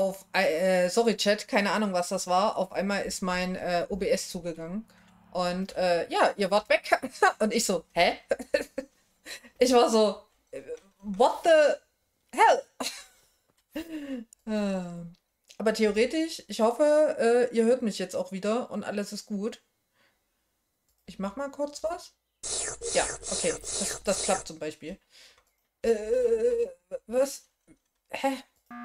sorry Chat, keine Ahnung, was das war. Auf einmal ist mein OBS zugegangen. Und ja, ihr wart weg. Und ich so, hä? Ich war so, what the hell? Aber theoretisch, ich hoffe, ihr hört mich jetzt auch wieder und alles ist gut. Ich mach mal kurz was. Ja, okay, das klappt zum Beispiel. Was? Hä?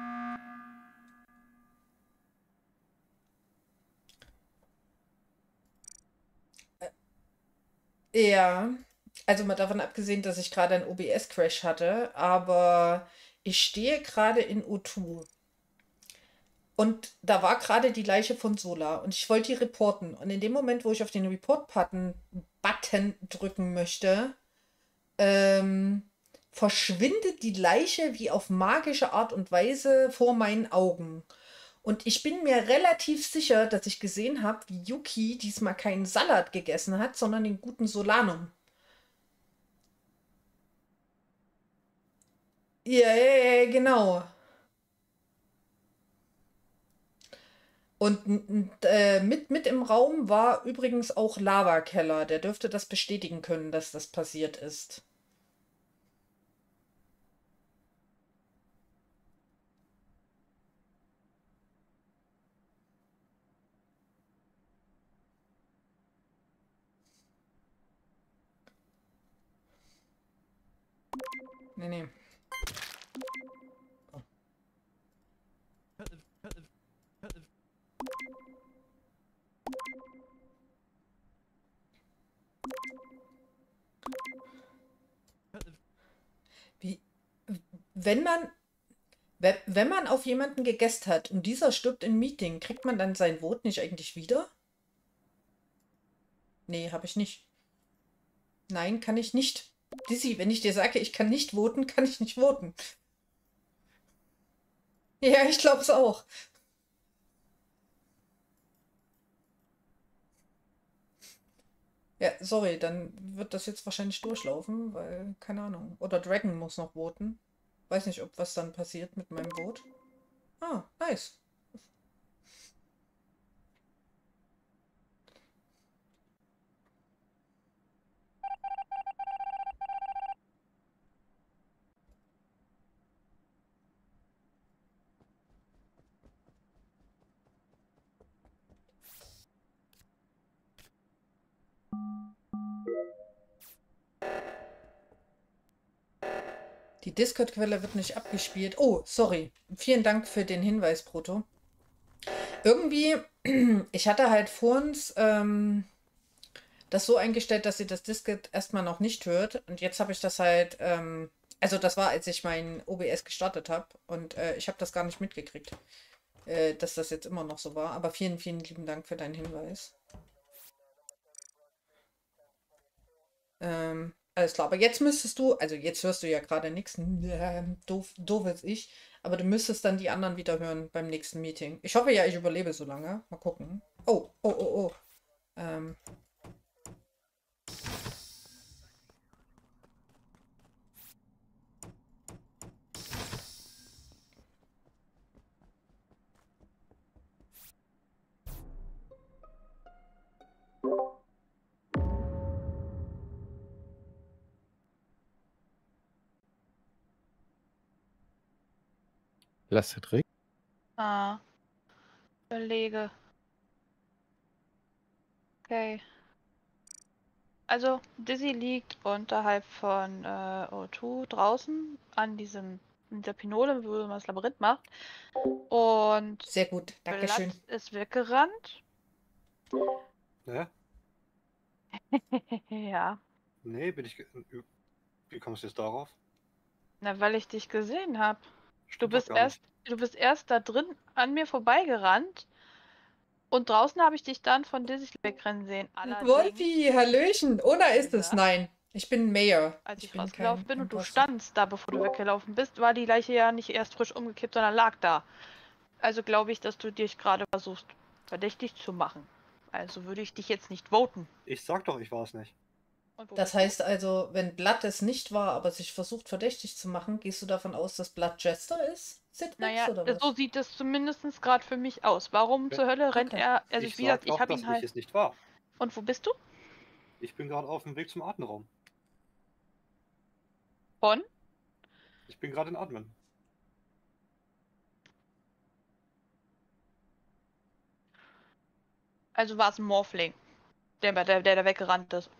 Ja, also mal davon abgesehen, dass ich gerade einen OBS-Crash hatte, aber ich stehe gerade in O2 und da war gerade die Leiche von Sola und ich wollte die reporten. Und in dem Moment, wo ich auf den Report-Button drücken möchte, verschwindet die Leiche wie auf magische Art und Weise vor meinen Augen. Und ich bin mir relativ sicher, dass ich gesehen habe, wie Yuki diesmal keinen Salat gegessen hat, sondern den guten Solanum. Ja, ja, ja, genau. Und mit im Raum war übrigens auch Lavakeller. Der dürfte das bestätigen können, dass das passiert ist. Nee, nee. Oh. Wie, wenn man, wenn man auf jemanden gegessen hat und dieser stirbt im Meeting, kriegt man dann sein Vote nicht eigentlich wieder? Nee, habe ich nicht. Nein, kann ich nicht. Dizzy, wenn ich dir sage, ich kann nicht voten, kann ich nicht voten. Ja, ich glaube es auch. Ja, sorry, dann wird das jetzt wahrscheinlich durchlaufen, weil, keine Ahnung. Oder Dragon muss noch voten. Weiß nicht, ob was dann passiert mit meinem Vote. Ah, nice. Die Discord-Quelle wird nicht abgespielt. Oh, sorry. Vielen Dank für den Hinweis, Proto. Irgendwie, ich hatte halt vor uns das so eingestellt, dass sie das Discord erstmal noch nicht hört. Und jetzt habe ich das halt, also das war, als ich mein OBS gestartet habe. Und ich habe das gar nicht mitgekriegt, dass das jetzt immer noch so war. Aber vielen, vielen lieben Dank für deinen Hinweis. Alles klar, aber jetzt müsstest du, also jetzt hörst du ja gerade nichts, doof als ich, aber du müsstest dann die anderen wieder hören beim nächsten Meeting. Ich hoffe ja, ich überlebe so lange. Mal gucken. Oh, oh, oh, oh. Ähm, Lass es reden. Ah, überlege. Okay. Also, Dizzy liegt unterhalb von O2 draußen an dieser Pinole, wo man das Labyrinth macht. Und Sehr gut, Dankeschön. Blatt ist weggerannt. Ne? Ja. Nee, Wie kommst du jetzt darauf? Na, weil ich dich gesehen habe. Du Stimmt doch gar nicht. du bist erst da drin an mir vorbeigerannt. Und draußen habe ich dich dann von Dizzy wegrennen sehen. Allerdings, Wolfi, Hallöchen. Oder ist es? gesagt, Nein. Ich bin Mayor. als Ich ich bin rausgelaufen kein bin und du Imposter. standst da, bevor du weggelaufen bist, war die Leiche ja nicht erst frisch umgekippt, sondern lag da. Also glaube ich, dass du dich gerade versuchst, verdächtig zu machen. Also würde ich dich jetzt nicht voten. Ich sag doch, ich war es nicht. Und wo Das bist du? heißt also, wenn Blood es nicht war, aber sich versucht verdächtig zu machen, gehst du davon aus, dass Blood Jester ist? Citrix Naja, oder so was? sieht es zumindest gerade für mich aus. Warum Ja, zur Hölle rennt Okay. er? Also ich wie gesagt, sag ich doch, habe dass ihn ich halt. es nicht war. Und wo bist du? Ich bin gerade auf dem Weg zum Adminraum. Von? Ich bin gerade in Admin. Also war es ein Morphling, der da weggerannt ist.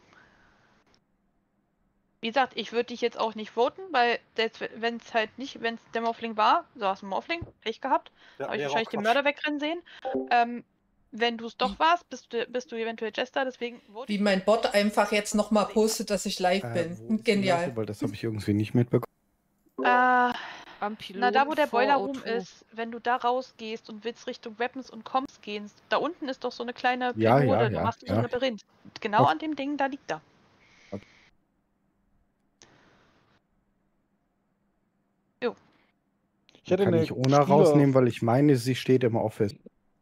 Wie gesagt, ich würde dich jetzt auch nicht voten, weil wenn es halt nicht, wenn es der Morphling war, so war es ein Morphling, Pech gehabt, Ja, habe ich wäre auch wahrscheinlich den Quatsch. Mörder wegrennen sehen. Wenn du es doch warst, bist du eventuell Jester, deswegen vote Wie ich mein dich. Bot einfach jetzt nochmal postet, dass ich live bin. Wo ist die Genial. Leiche? Weil das habe ich irgendwie nicht mitbekommen. Na, Am da Pylon wo der vor Boiler Room O2. ist, wenn du da rausgehst und willst Richtung Weapons und Comms gehen, da unten ist doch so eine kleine Ja, Pylone, da ja, machst du so ein ja. Labyrinth. Genau Okay. an dem Ding, da liegt er. Ich hätte Kann eine ich Ona Spieler- rausnehmen, weil ich meine, sie steht im Office.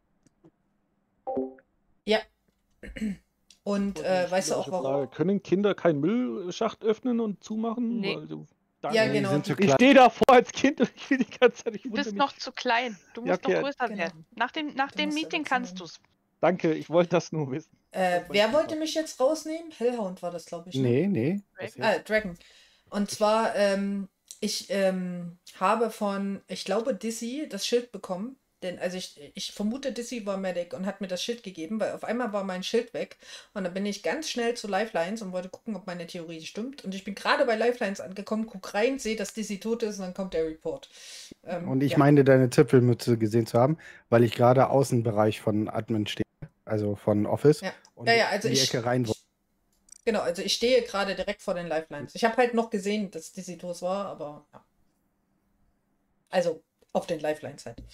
Ja. Und eine weißt du auch spielerische warum? Frage. Können Kinder keinen Müllschacht öffnen und zumachen? Nee. Weil so, Ja, Nee, die genau. sind zu Ich klein. stehe davor als Kind und ich will die ganze Zeit. Ich Du wundere bist mich. noch zu klein. Du Ja, musst okay. noch größer Genau. werden. Nach dem musst Meeting erwachsen kannst werden. du's. Danke, ich wollte das nur wissen. Wer wollte mich jetzt rausnehmen? Hellhound war das, glaube ich. Ne? Nee. Was Dragon? jetzt? Dragon. Und zwar, ich habe von, ich glaube, Dizzy das Schild bekommen. Denn, also ich vermute, Dizzy war Medic und hat mir das Schild gegeben, weil auf einmal war mein Schild weg. Und dann bin ich ganz schnell zu Lifelines und wollte gucken, ob meine Theorie stimmt. Und ich bin gerade bei Lifelines angekommen, guck rein, sehe, dass Dizzy tot ist und dann kommt der Report. Und ich ja. meine, deine Zipfelmütze gesehen zu haben, weil ich gerade Außenbereich von Admin stehe, also von Office, Ja. und Ja, also in die Ecke rein wollte. Genau, also ich stehe gerade direkt vor den Lifelines. Ich habe halt noch gesehen, dass Dizzy tot war, aber ja. Also auf den Lifelines halt.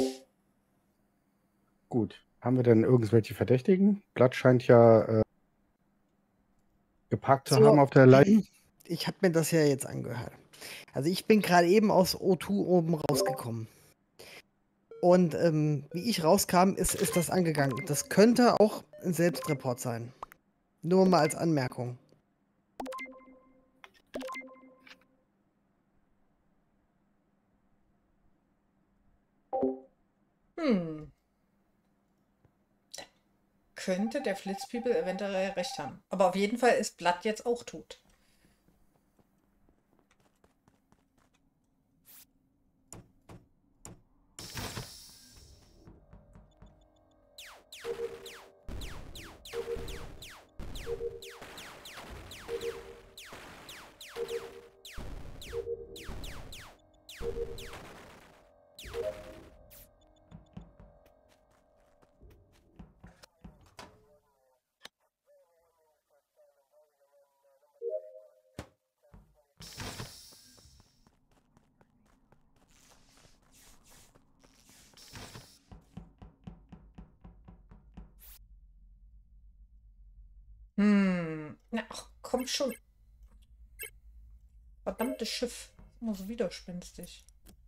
Gut. Haben wir denn irgendwelche Verdächtigen? Blatt scheint ja geparkt zu So. haben auf der Leiche. Ich habe mir das ja jetzt angehört. Also ich bin gerade eben aus O2 oben rausgekommen. Und wie ich rauskam, ist das angegangen. Das könnte auch ein Selbstreport sein. Nur mal als Anmerkung. Könnte der Flitzpeople eventuell recht haben. Aber auf jeden Fall ist Blood jetzt auch tot. Na, ach, komm schon. Verdammtes Schiff. Immer so widerspenstig.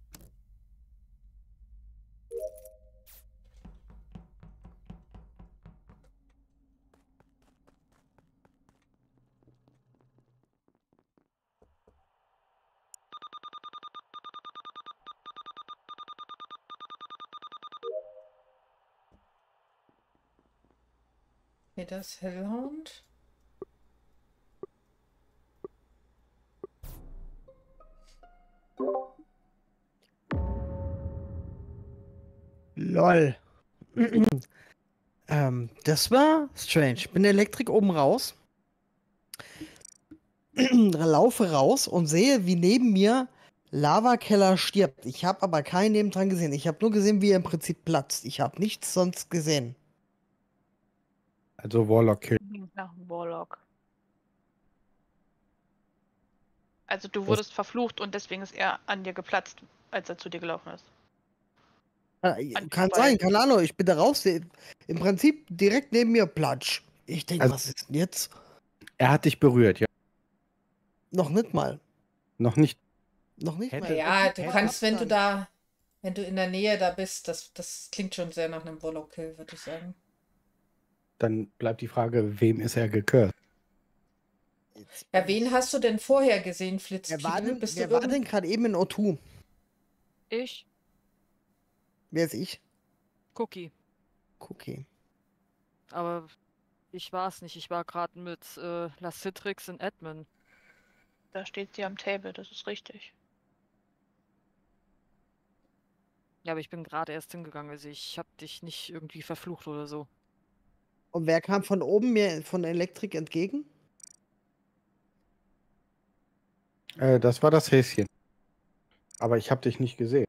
Okay, das ist Hellhound. LOL. Das war strange. Ich bin Elektrik oben raus. Laufe raus und sehe, wie neben mir Lavakeller stirbt. Ich habe aber keinen nebendran gesehen. Ich habe nur gesehen, wie er im Prinzip platzt. Ich habe nichts sonst gesehen. Also Warlock Kill. Nach dem Warlock. Also du wurdest verflucht und deswegen ist er an dir geplatzt, als er zu dir gelaufen ist. Kann sein, keine Ahnung. Ich bin da raus. Im Prinzip direkt neben mir Platsch. Ich denke, Also- was ist denn jetzt? Er hat dich berührt, ja? Noch nicht mal. Noch nicht. Noch nicht Hätte- mal. Naja, du Hätte- kannst, wenn du Abstand. da, wenn du in der Nähe da bist, das klingt schon sehr nach einem Warlock-Kill, würde ich sagen. Dann bleibt die Frage, wem ist er gekürt? Jetzt Ja, bin wen ich- hast du denn vorher gesehen, Wer war Flitzpiepen? denn, Bist du wer war irgend... denn gerade eben in O2? Ich, Wer ist ich? Cookie. Okay. Aber ich war es nicht. Ich war gerade mit Lacitrix in Admin. Da steht sie am Table, das ist richtig. Ja, aber ich bin gerade erst hingegangen. Also ich habe dich nicht irgendwie verflucht oder so. Und wer kam von oben mir von der Elektrik entgegen? Das war das Häschen. Aber ich habe dich nicht gesehen.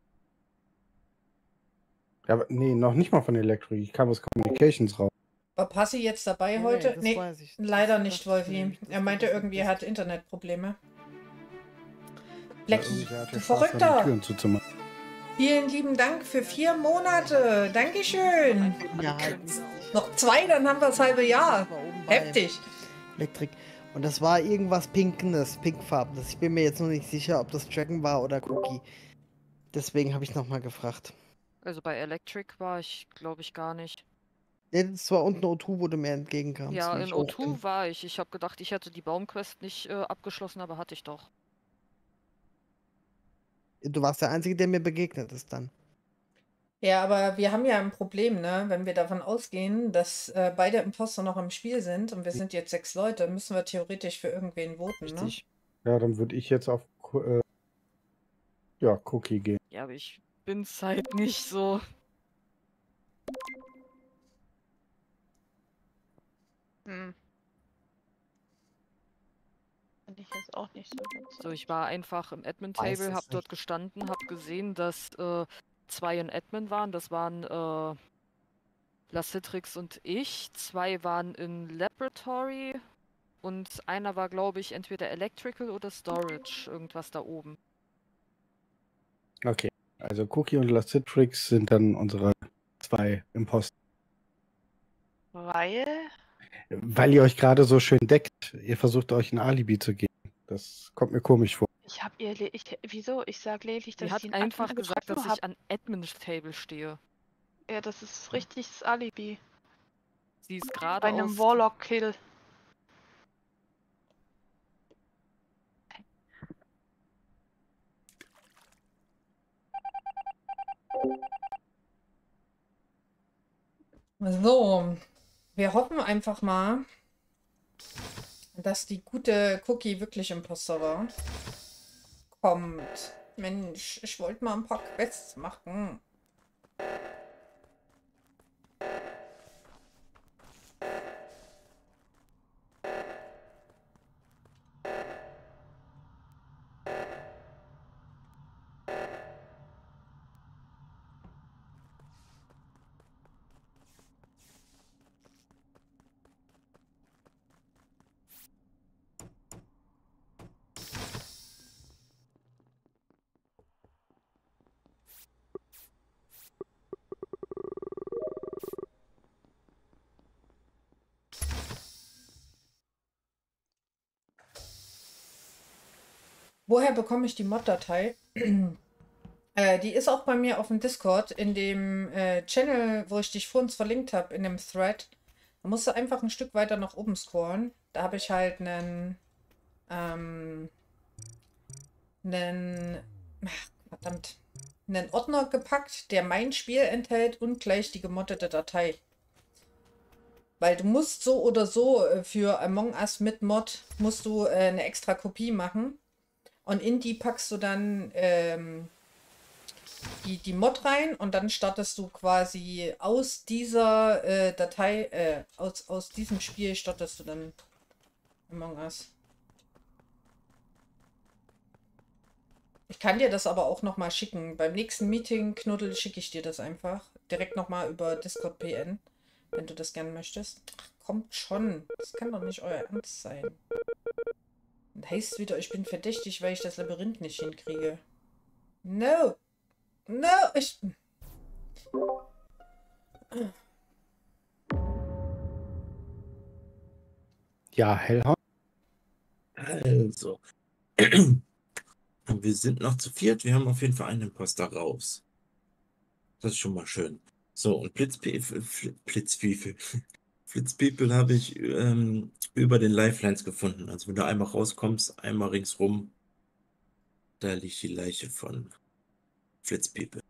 Ja, aber, nee, noch nicht mal von Electric. Ich kam aus Communications raus. War Passi jetzt dabei Nee, heute? das Nee, weiß ich. Das leider nicht, dachte ich Wolfi. nämlich, dass Er du meinte das irgendwie, nicht er hat bist. Internetprobleme. Ja, Black, irgendwie hat du der Spaß daran, die Verrückter! Türen zuzumachen. Vielen lieben Dank für 4 Monate. Dankeschön. Ja, halt. Noch 2, dann haben wir das halbe Jahr. Das war oben bei Heftig. Elektrik. Und das war irgendwas Pinkenes, Pinkfarbenes. Ich bin mir jetzt noch nicht sicher, ob das Dragon war oder Cookie. Deswegen habe ich nochmal gefragt. Also bei Electric war ich, glaube ich, gar nicht. Nee, das war unten O2, wo du mir entgegenkamst. Ja, wie in ich hoch O2 bin. war ich. Ich habe gedacht, ich hätte die Baumquest nicht abgeschlossen, aber hatte ich doch. Du warst der Einzige, der mir begegnet ist dann. Ja, aber wir haben ja ein Problem, ne? Wenn wir davon ausgehen, dass beide Imposter noch im Spiel sind und wir sind jetzt 6 Leute, müssen wir theoretisch für irgendwen voten, ne? Richtig. Ja, dann würde ich jetzt auf ja, Cookie gehen. Ja, aber ich bin's halt nicht so. Hm. Finde ich jetzt auch nicht so überzeugt. So, ich war einfach im Weiß Admin-Table, es hab dort nicht. gestanden, hab gesehen, dass 2 in Admin waren. Das waren Lacitrix und ich. 2 waren in Laboratory und einer war, glaube ich, entweder Electrical oder Storage, irgendwas da oben. Okay. Also Cookie und Lacitrix sind dann unsere 2 Imposter. Weil ihr euch gerade so schön deckt. Ihr versucht euch ein Alibi zu geben. Das kommt mir komisch vor. Ich habe ihr, wieso? Ich sag lediglich, dass Die hat ich ihn einfach gesagt, dass getroffen ich an Admin-Table stehe. Ja, das ist richtiges Alibi. Sie ist Bei gerade einem aus... Warlock-Kill. So, wir hoffen einfach mal, dass die gute Cookie wirklich Imposter war. Kommt. Mensch, ich wollte mal ein paar Quests machen. Woher bekomme ich die Mod-Datei? Die ist auch bei mir auf dem Discord, in dem Channel, wo ich dich vorhin verlinkt habe, in dem Thread. Da musst du einfach ein Stück weiter nach oben scrollen. Da habe ich halt einen Ordner gepackt, der mein Spiel enthält und gleich die gemoddete Datei. Weil du musst so oder so für Among Us mit Mod musst du eine extra Kopie machen. Und in die packst du dann die Mod rein und dann startest du quasi aus dieser Datei, aus diesem Spiel startest du dann Among Us. Ich kann dir das aber auch nochmal schicken. Beim nächsten Meeting, Knuddel, schicke ich dir das einfach. Direkt nochmal über Discord PN, wenn du das gerne möchtest. Ach, kommt schon. Das kann doch nicht euer Ernst sein. Und heißt wieder, ich bin verdächtig, weil ich das Labyrinth nicht hinkriege. No. No, ich... Ja, Hellhorn. Also. Wir sind noch zu viert. Wir haben auf jeden Fall einen Imposter raus. Das ist schon mal schön. So, und Blitzpiefe. Flitzpiepen habe ich über den Lifelines gefunden. Also wenn du einmal rauskommst, einmal ringsrum, da liegt die Leiche von Flitzpiepen.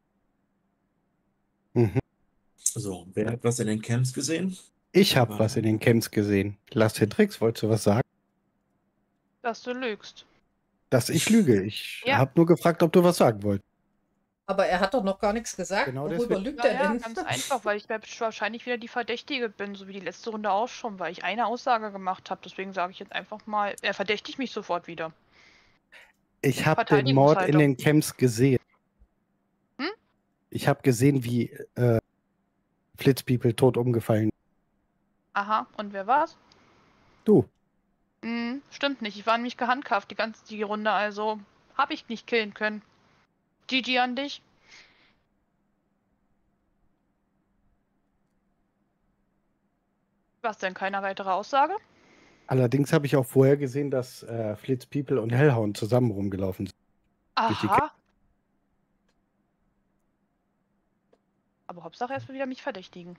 Mhm. So, wer hat was in den Camps gesehen? Ich habe was in den Camps gesehen. Lassetrix, wolltest du was sagen? Dass du lügst. Dass ich lüge. Ich Ja. habe nur gefragt, ob du was sagen wolltest. Aber er hat doch noch gar nichts gesagt. Genau Worüber deswegen. lügt er Naja, denn? ganz einfach, weil ich wahrscheinlich wieder die Verdächtige bin, so wie die letzte Runde auch schon, weil ich eine Aussage gemacht habe. Deswegen sage ich jetzt einfach mal, er verdächtigt mich sofort wieder. Ich habe den Mord in Verteidigungshaltung. den Camps gesehen. Hm? Ich habe gesehen, wie Flitzpiepen tot umgefallen ist. Aha, und wer war's? Du. Stimmt nicht, ich war nämlich gehandhabt die Runde, also habe ich nicht killen können. GG an dich. Was denn, keine weitere Aussage? Allerdings habe ich auch vorher gesehen, dass Flitzpiepen und Hellhound zusammen rumgelaufen sind. Durch die Aha. Aber Hauptsache erstmal wieder mich verdächtigen.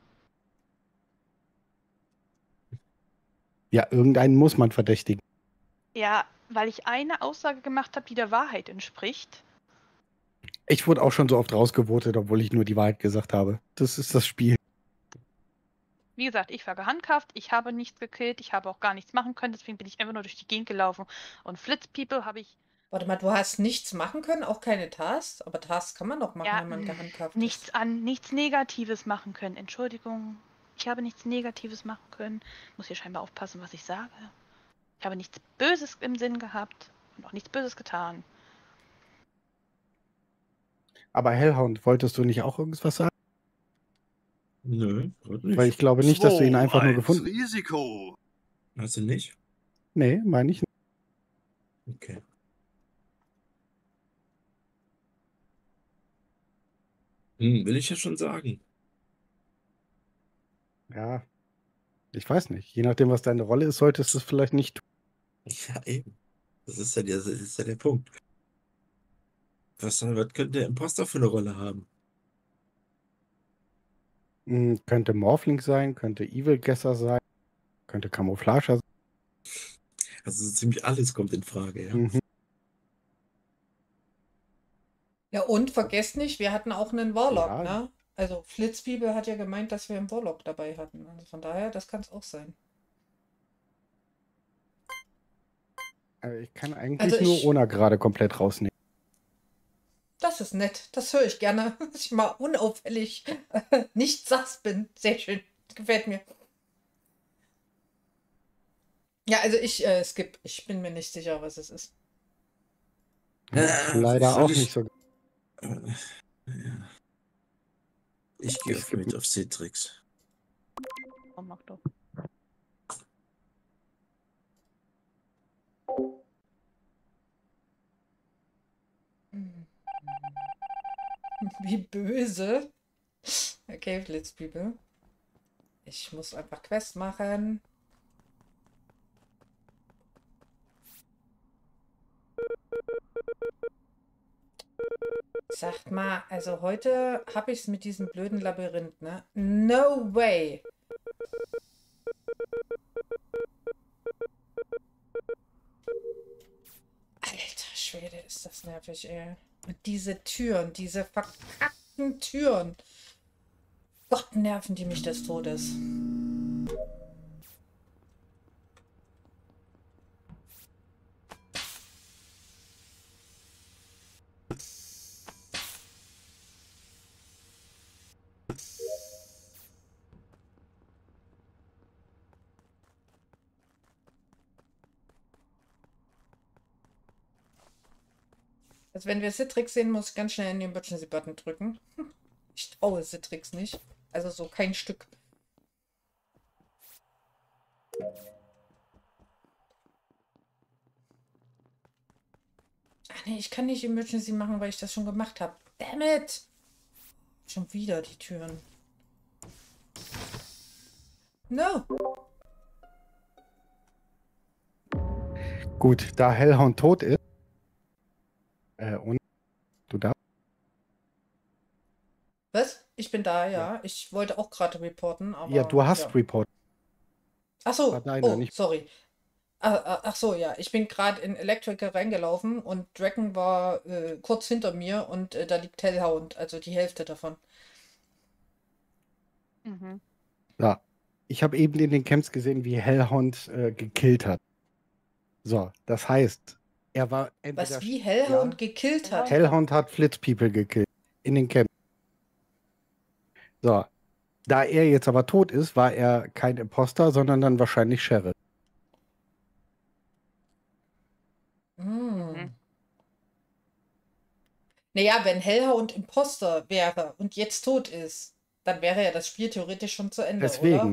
Ja, irgendeinen muss man verdächtigen. Ja, weil ich eine Aussage gemacht habe, die der Wahrheit entspricht. Ich wurde auch schon so oft rausgevotet, obwohl ich nur die Wahrheit gesagt habe. Das ist das Spiel. Wie gesagt, ich war gehandhabt, ich habe nichts gekillt, ich habe auch gar nichts machen können, deswegen bin ich einfach nur durch die Gegend gelaufen. Und Flitzpiepen habe ich Warte mal, du hast nichts machen können, auch keine Tasks? Aber Tasks kann man doch machen, ja wenn man gehandhabt nichts Negatives machen können. Entschuldigung, ich habe nichts Negatives machen können. Muss hier scheinbar aufpassen, was ich sage. Ich habe nichts Böses im Sinn gehabt und auch nichts Böses getan. Aber Hellhound, wolltest du nicht auch irgendwas sagen? Nö, heute nicht. Weil ich glaube nicht, dass du ihn einfach nur gefunden hast. Risiko. Hast du nicht? Nee, meine ich nicht. Okay. Will ich ja schon sagen. Ja, ich weiß nicht. Je nachdem, was deine Rolle ist, solltest du es vielleicht nicht tun. Ja, eben. Das ist ja der Punkt. Was könnte der Imposter für eine Rolle haben? Könnte Morphling sein, könnte Evil Guesser sein, könnte Camouflager sein. Also so ziemlich alles kommt in Frage, ja. Mhm. Ja, und vergesst nicht, wir hatten auch einen Warlock, Ja. ne? Also Flitzpiepen hat ja gemeint, dass wir einen Warlock dabei hatten. Also von daher, das kann es auch sein. Ich kann eigentlich Also nur ich- Ona gerade komplett rausnehmen. Das ist nett. Das höre ich gerne. Dass ich mal unauffällig nicht sass bin. Sehr schön. Gefällt mir. Ja, also ich skip. Ich bin mir nicht sicher, was es ist. Leider soll auch ich- nicht so. Ja. Ich gehe Es auf gibt- mit auf Citrix. Oh, mach doch. Wie böse. Okay, Flitzpiepen. Ich muss einfach Quest machen. Sagt mal, also heute habe ich es mit diesem blöden Labyrinth, ne? No way. Alter Schwede, ist das nervig, ey. Und diese Türen, diese verkackten Türen. Gott, nerven die mich des Todes. Also wenn wir Citrix sehen, muss ich ganz schnell in den Emergency-Button drücken. Ich traue Citrix nicht. Also so kein Stück. Ach nee, ich kann nicht Emergency machen, weil ich das schon gemacht habe. Damn it! Schon wieder die Türen. No! Gut, da Hellhound tot ist. Und du darfst. Was? Ich bin da, ja. Ich wollte auch gerade reporten, aber... Ja, du hast ja. Report. Ach so, War deiner, oh, nicht- sorry. Ach so, ja. Ich bin gerade in Electrical reingelaufen und Dragon war kurz hinter mir und da liegt Hellhound, also die Hälfte davon. Mhm. Ja. Ich habe eben in den Camps gesehen, wie Hellhound gekillt hat. So, das heißt, er war entweder. Was wie Hellhound gekillt hat. Hellhound hat Flitzpeople gekillt. In den Camps. So. Da er jetzt aber tot ist, war er kein Imposter, sondern dann wahrscheinlich Sheriff. Hm. Naja, wenn Hellhound Imposter wäre und jetzt tot ist, dann wäre ja das Spiel theoretisch schon zu Ende, Deswegen. oder?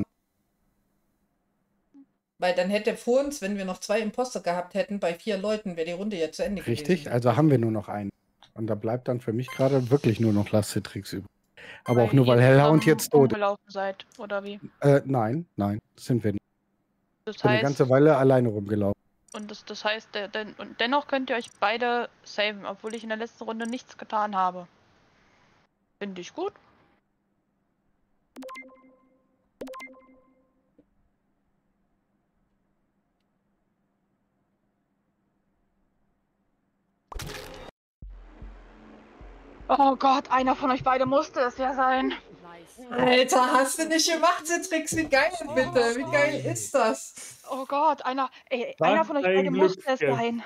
Weil dann hätte vor uns, wenn wir noch 2 Imposter gehabt hätten, bei 4 Leuten wäre die Runde ja zu Ende Richtig, gewesen. also haben wir nur noch einen. Und da bleibt dann für mich gerade wirklich nur noch Lassitrix übrig. Aber auch Weil nur, weil ihr Hellhound zusammen jetzt tot ist. rumgelaufen seid, oder wie? Nein, sind wir nicht. Das Ich bin eine heißt, ganze Weile alleine rumgelaufen. und das heißt, und dennoch könnt ihr euch beide saven, obwohl ich in der letzten Runde nichts getan habe. Finde ich gut. Oh Gott, einer von euch beide musste es ja sein. Nice. Alter, hast du nicht gemacht, Citrix? Wie geil, bitte. Wie geil ist das? Oh Gott, einer Was von euch ein beide musste es Glücksgriff. sein.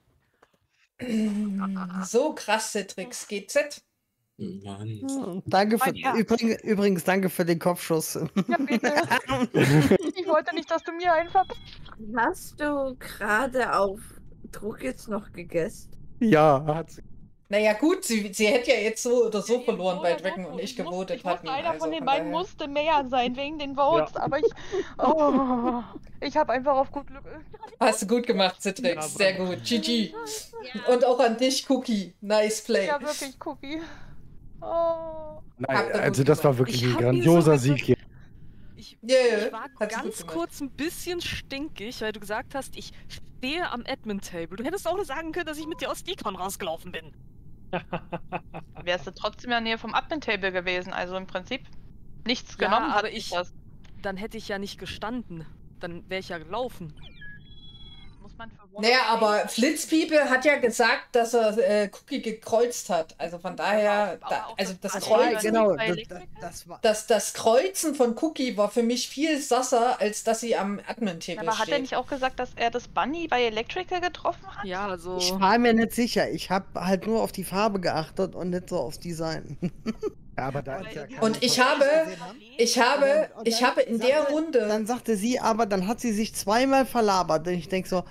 So krass, Citrix. GZ. Mann. Danke für, Mein Herz. übrigens, danke für den Kopfschuss. Ja, bitte. Ich wollte nicht, dass du mir einfach... Hast du gerade auf Druck jetzt noch gegessen? Ja, hat sie. Naja, gut, sie hätte ja jetzt so oder so Ja, verloren, so weil oder so Dragon und ich wusste- gewotet ich wusste, hatten. einer Also von den von beiden daher. musste mehr sein, wegen den Votes, aber ich habe einfach auf gut Glück... Hast du gut gemacht, Citrix. Ja, Sehr gut. GG. Und auch an dich, Cookie. Nice play. Ja, wirklich, Cookie. Oh. Nein, Habt ihr also gut das war gemacht. wirklich Ich ein hab ihn grandioser sowieso- Sieg hier. Ich, Ja, ja, ich war hat sie gut ganz gemacht. kurz ein bisschen stinkig, weil du gesagt hast, ich stehe am Admin-Table. Du hättest auch sagen können, dass ich mit dir aus Decon rausgelaufen bin. Wärst du trotzdem in der Nähe vom Admin-Table gewesen, also im Prinzip nichts Ja, genommen. aber hat ich- sich das. Dann hätte ich ja nicht gestanden. Dann wäre ich ja gelaufen. Muss man für Naja, aber Flitzpiepe hat ja gesagt, dass er Cookie gekreuzt hat. Also von daher, also das Also Ja, Kreuzen, genau, bei das, Elektriker? das war. das Kreuzen von Cookie war für mich viel sasser, als dass sie am Admin-Table Aber hat er steht. nicht auch gesagt, dass er das Bunny bei Electrical getroffen hat? Ja, also. Ich war mir nicht sicher. Ich habe halt nur auf die Farbe geachtet und nicht so aufs Design. Ja, aber da Aber ist ja die- kein Und ich Imposter. habe, ich habe in der Runde, Dann sagte sie aber, dann hat sie sich zweimal verlabert. Und ich denke so,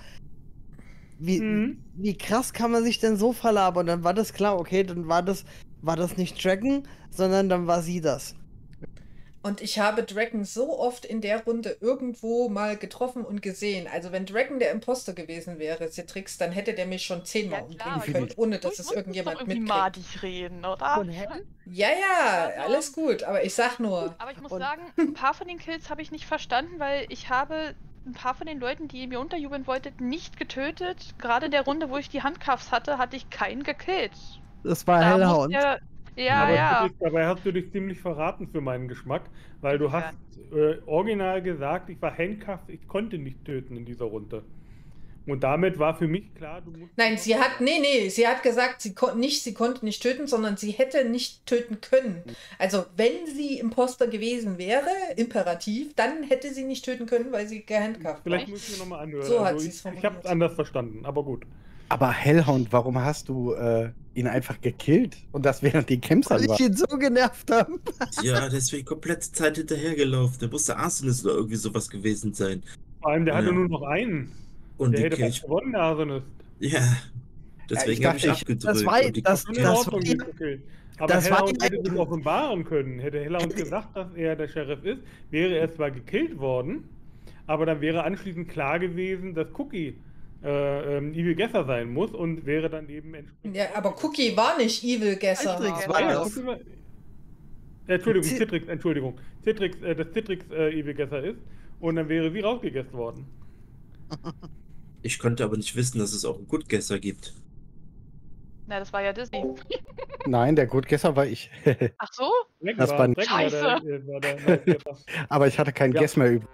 wie krass kann man sich denn so verlabern? Dann war das klar, okay, dann war das nicht Dragon, sondern dann war sie das. und ich habe Dragon so oft in der Runde irgendwo mal getroffen und gesehen. Also wenn Dragon der Imposter gewesen wäre, Citrix, dann hätte der mich schon 10-mal umbringen können, ohne dass es irgendjemand irgendwie mitkriegt. madig reden, oder? Ja, ja, alles gut, aber ich sag nur. Aber ich muss Und- sagen, ein paar von den Kills habe ich nicht verstanden, weil ich habe ein paar von den Leuten, die ihr mir unterjubeln wolltet, nicht getötet. Gerade in der Runde, wo ich die Handcuffs hatte, hatte ich keinen gekillt. Das war Da Hellhound. muss ja, Aber ja. dabei hast du dich ziemlich verraten für meinen Geschmack, weil du hast original gesagt, ich war handcuffed, ich konnte nicht töten in dieser Runde. Und damit war für mich klar, du musst... Nein, sie hat gesagt, sie konnte nicht töten, sondern sie hätte nicht töten können. Also, wenn sie Imposter gewesen wäre, imperativ, dann hätte sie nicht töten können, weil sie gehandcuffed war. Vielleicht muss ich mir nochmal anhören. So hat also sie's ich formuliert. habe es anders verstanden, aber gut. Aber Hellhound, warum hast du ihn einfach gekillt? Und das während die Camps Weil an ich waren? ihn so genervt habe. Ja, deswegen komplette Zeit hinterhergelaufen. Der musste Arsonist oder irgendwie sowas gewesen sein. Vor allem, der hatte Ja. nur noch einen. Und Der die hätte fast Cage. gewonnen, der Arsonist. Ja. Deswegen habe ich dachte, abgedrückt. das war- und die das- Schon in das Ordnung, war- ist okay. Aber das war Hellhound ja- hätte sich offenbaren können. Hätte Hellhound gesagt, dass er der Sheriff ist, wäre er zwar gekillt worden, aber dann wäre anschließend klar gewesen, dass Cookie Evil Gesser sein muss und wäre dann eben entsprechend... Ja, aber Cookie war nicht Evil Gesser. Citrix Ja, war Ja, das. Cookie war- Entschuldigung, Ci- Citrix, Entschuldigung. Citrix, dass Citrix Evil Gesser ist und dann wäre sie rausgegessen worden. Ich konnte aber nicht wissen, dass es auch einen Goodgesser gibt. Na, das war ja Disney. Nein, der Gutgesser war ich. Ach so? Dragon Das war ein- Dragon Scheiße. war der Nice-Gesser. Aber ich hatte keinen Ja. Guess mehr übrig.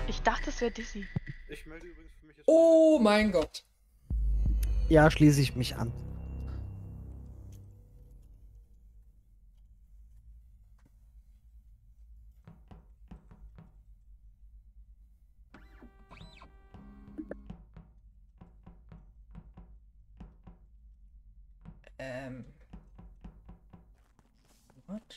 Ich dachte, es wäre Dizzy. Ich melde übrigens für mich jetzt. Oh mein Gott. Ja, schließe ich mich an. What?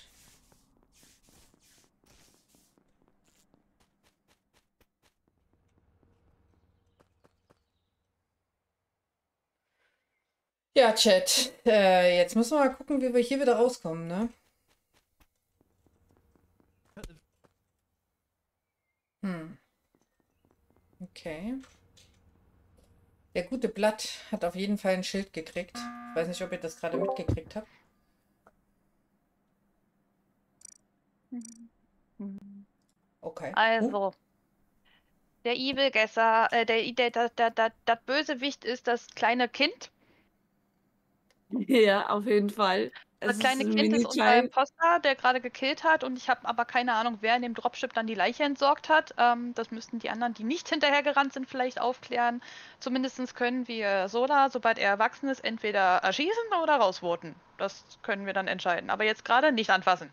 Ja, Chat. Jetzt müssen wir mal gucken, wie wir hier wieder rauskommen, ne? Okay. Der gute Blatt hat auf jeden Fall ein Schild gekriegt. Ich weiß nicht, ob ihr das gerade mitgekriegt habt. Okay. Also, der Evil Gesser, das Bösewicht ist das kleine Kind. Ja, auf jeden Fall. Das kleine Kind ist unser Imposter, der gerade gekillt hat, und ich habe aber keine Ahnung, wer in dem Dropship dann die Leiche entsorgt hat. Das müssten die anderen, die nicht hinterhergerannt sind, vielleicht aufklären. Zumindest können wir Sola, sobald er erwachsen ist, entweder erschießen oder rausvoten. Das können wir dann entscheiden. Aber jetzt gerade nicht anfassen.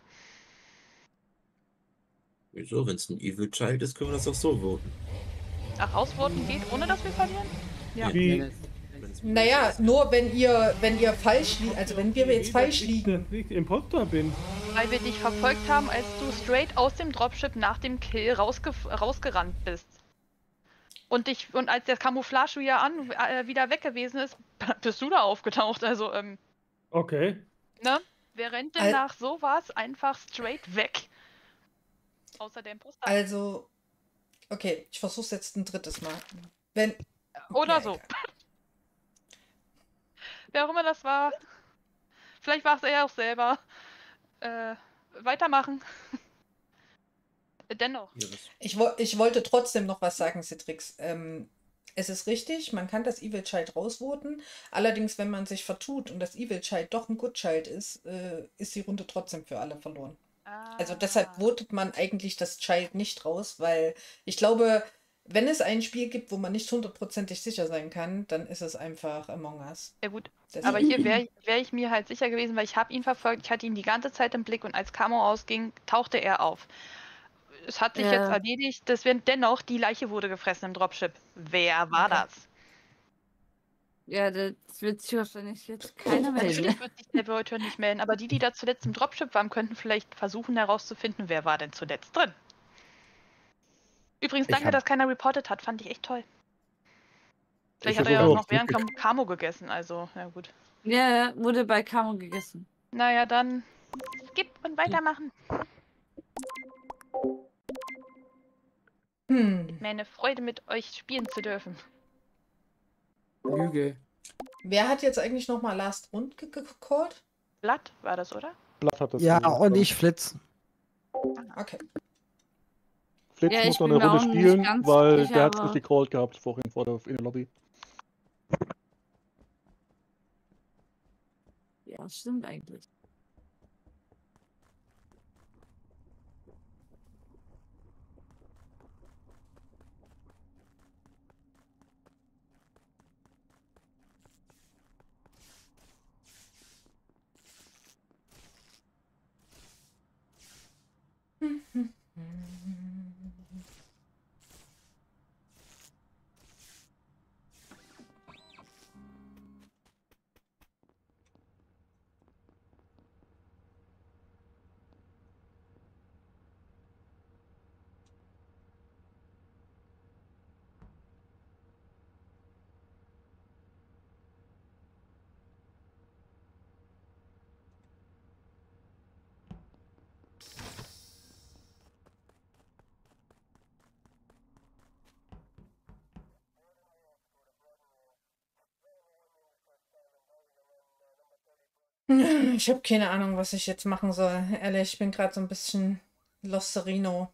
Wieso? Wenn es ein Evil Child ist, können wir das auch so voten. Ach, rausvoten geht, ohne dass wir verlieren? Ja. Wie? Naja, nur wenn ihr falsch liegt, also wenn wir jetzt falsch liegen. Dass ich Imposter bin. Weil wir dich verfolgt haben, als du straight aus dem Dropship nach dem Kill rausgerannt bist. Und als der Camouflage wieder weg gewesen ist, bist du da aufgetaucht. Also, Okay. ne? Wer rennt denn nach sowas einfach straight weg? Außer der Imposter. Also, okay, ich versuch's jetzt ein drittes Mal. Wenn. Oder Ja, so. egal. Wer auch immer das war. Vielleicht war es er auch selber. Weitermachen. Dennoch. Ja, Ich wollte trotzdem noch was sagen, Citrix. Es ist richtig, man kann das Evil Child rausvoten. Allerdings, wenn man sich vertut und das Evil Child doch ein Good Child ist die Runde trotzdem für alle verloren. Also deshalb votet man eigentlich das Child nicht raus, weil ich glaube, wenn es ein Spiel gibt, wo man nicht hundertprozentig sicher sein kann, dann ist es einfach Among Us. Ja gut, Deshalb. aber hier wär ich mir halt sicher gewesen, weil ich habe ihn verfolgt, ich hatte ihn die ganze Zeit im Blick und als Camo ausging, tauchte er auf. Es hat sich jetzt erledigt, dennoch, die Leiche wurde gefressen im Dropship. Wer war das? Ja, das wird sich wahrscheinlich jetzt keiner melden. Natürlich wird sich der Voyager nicht melden, aber die da zuletzt im Dropship waren, könnten vielleicht versuchen herauszufinden, wer war denn zuletzt drin. Übrigens, danke, dass keiner reportet hat, fand ich echt toll. Vielleicht hat er ja auch noch während Camo gegessen, also, ja gut. Ja, wurde bei Camo gegessen. Naja, dann skip und weitermachen. Mir eine Freude, mit euch spielen zu dürfen. Lüge. Wer hat jetzt eigentlich nochmal Last Rund gecallt? Blatt war das, oder? Blatt hat das. Ja, gesagt. und ich Flitz. Okay. Flitz Ja, muss ich noch bin eine mir Runde auch nicht spielen, ganz weil sicher, der hat es aber- nicht gecallt gehabt vorhin in der Lobby. Ja, stimmt eigentlich. Ich habe keine Ahnung, was ich jetzt machen soll. Ehrlich, ich bin gerade so ein bisschen Losterino.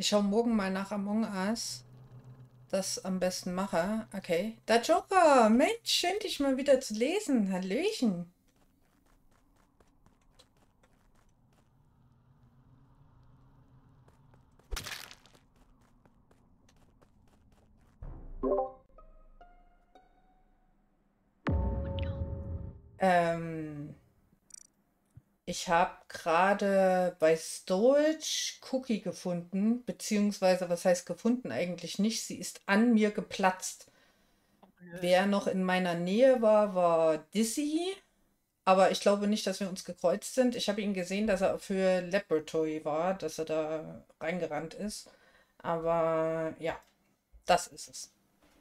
Ich schaue morgen mal nach Among Us. Das am besten mache. Okay. Der Joker! Mensch, schön dich mal wieder zu lesen. Hallöchen. Ich habe gerade bei Storage Cookie gefunden, beziehungsweise, was heißt gefunden? Eigentlich nicht. Sie ist an mir geplatzt. Wer noch in meiner Nähe war, war Dizzy. Aber ich glaube nicht, dass wir uns gekreuzt sind. Ich habe ihn gesehen, dass er für Laboratory war, dass er da reingerannt ist. Aber ja, das ist es.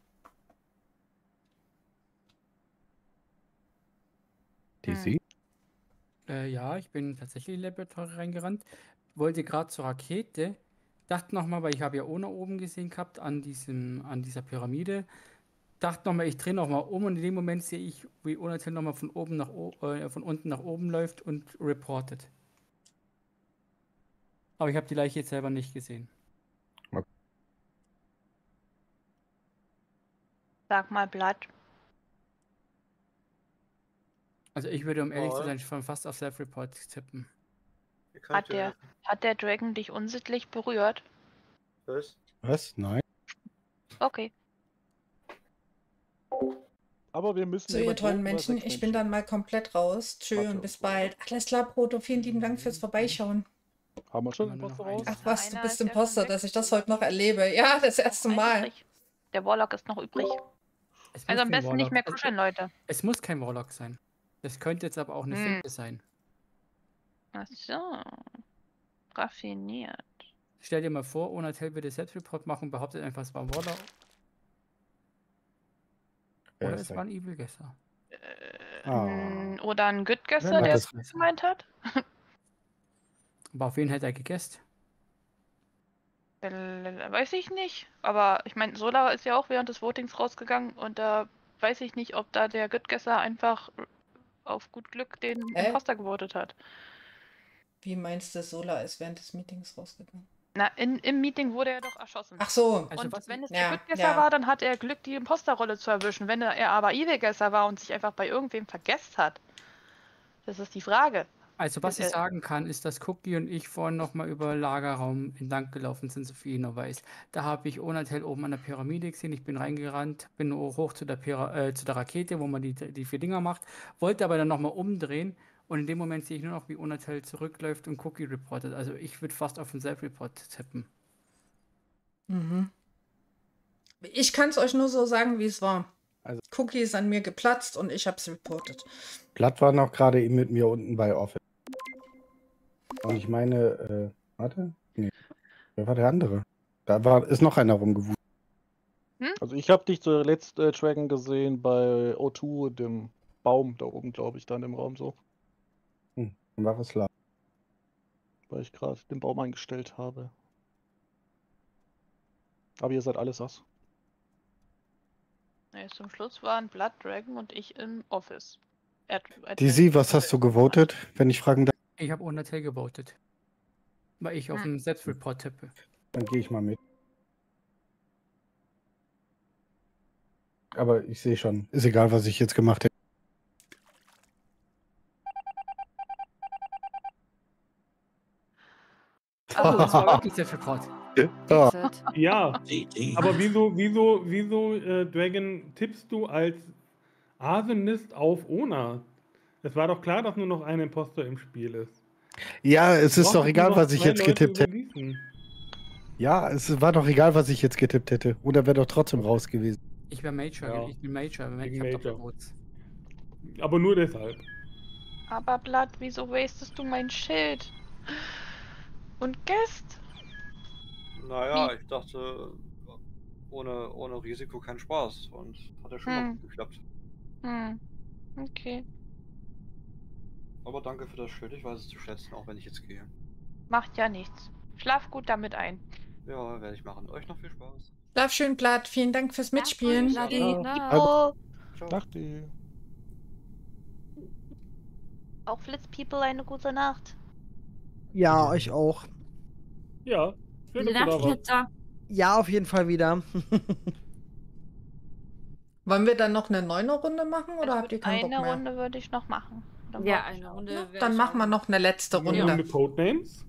DC? Ja, ich bin tatsächlich in die Laboratory reingerannt. Wollte gerade zur Rakete. Dachte nochmal, weil ich habe ja Ona oben gesehen gehabt an dieser Pyramide. Dachte nochmal, ich drehe nochmal um und in dem Moment sehe ich, wie Onatel nochmal von unten nach oben läuft und reportet. Aber ich habe die Leiche jetzt selber nicht gesehen. Sag mal, Blatt. Also ich würde, um ehrlich zu sein, schon fast auf Self-Report tippen. Hat der Dragon dich unsittlich berührt? Was? Nein. Okay. Aber wir müssen. So, ihr tollen Menschen, ich bin dann mal komplett raus. Tschö und bis bald. Alles klar, Proto, vielen lieben Dank fürs Vorbeischauen. Haben wir schon Imposter raus? Ach was, du bist Imposter, dass ich das heute noch erlebe. Ja, das erste Mal. Der Warlock ist noch übrig. Also am besten nicht mehr kuscheln, Leute. Es muss kein Warlock sein. Das könnte jetzt aber auch eine Finte sein. Ach so. Raffiniert. Stell dir mal vor, Onatel würde Selbstreport machen und behauptet einfach, es war ein Warlock. Oder es war ein Evil Guesser. Oder ein Good Guesser, der es gemeint hat. Aber auf wen hätte er gegessen? Weiß ich nicht. Aber ich meine, Solar ist ja auch während des Votings rausgegangen und da weiß ich nicht, ob da der Good Guesser einfach auf gut Glück den Imposter gewotet hat. Wie meinst du, Solar ist während des Meetings rausgegangen? Na, im Meeting wurde er doch erschossen. Ach so. Also und wenn es der Good Guesser war, dann hat er Glück, die Imposterrolle zu erwischen. Wenn er aber Evil Guesser war und sich einfach bei irgendwem vergessen hat, das ist die Frage. Also was ich sagen kann, ist, dass Cookie und ich vorhin nochmal über Lagerraum entlang gelaufen sind, so viel ich noch weiß. Da habe ich Onatel oben an der Pyramide gesehen, ich bin reingerannt, bin hoch zu der Rakete, wo man die 4 Dinger macht, wollte aber dann nochmal umdrehen und in dem Moment sehe ich nur noch, wie Onatel zurückläuft und Cookie reportet. Also ich würde fast auf den Self-Report tippen. Mhm. Ich kann es euch nur so sagen, wie es war. Also, Cookie ist an mir geplatzt und ich habe es reportet. Blatt war noch gerade eben mit mir unten bei Office. Und ich meine, warte? Nee. Wer war der andere? Da ist noch einer rumgewuselt. Also ich habe dich zuletzt Dragon gesehen bei O2, dem Baum da oben, glaube ich, dann im Raum so. Dann war es klar. Weil ich gerade den Baum eingestellt habe. Aber ihr seid alles was. Ja, zum Schluss waren Blood Dragon und ich im Office. DC, was hast du gewotet, wenn ich fragen darf? Ich habe Onatel gewotet. Weil ich auf den Selbstreport tippe. Dann gehe ich mal mit. Aber ich sehe schon, ist egal, was ich jetzt gemacht hätte. Oh, das war wirklich Selbstreport. Ja, aber wieso Dragon, tippst du als Arsonist auf Ona? Es war doch klar, dass nur noch ein Imposter im Spiel ist. Ja, es ist doch egal, was ich jetzt getippt hätte. Ja, es war doch egal, was ich jetzt getippt hätte. Oder wäre doch trotzdem raus gewesen. Ich wäre Major, Ja. ich bin Major. Ich hab Doppelvotes. Aber nur deshalb. Aber Blatt, wieso wastest du mein Schild? Und Guest? Naja, ich dachte, ohne Risiko kein Spaß. Und hat ja schon mal gut geklappt. Okay. Aber danke für das Schild, ich weiß es zu schätzen, auch wenn ich jetzt gehe. Macht ja nichts. Schlaf gut damit ein. Ja, werde ich machen. Euch noch viel Spaß. Schlaf schön, Blatt. Vielen Dank fürs Mitspielen. Nachti. Auch Flitzpeople eine gute Nacht. Ja, euch auch. Ja. Schön, dass du da warst. Nachtletter. Ja, auf jeden Fall wieder. Wollen wir dann noch eine 9er-Runde machen oder habt ihr keinen Bock Eine mehr? Runde würde ich noch machen. Dann Ja, warte ich eine auch. Runde. wär Dann ich machen wir auch- noch eine letzte Eine Runde. Runde Codenames?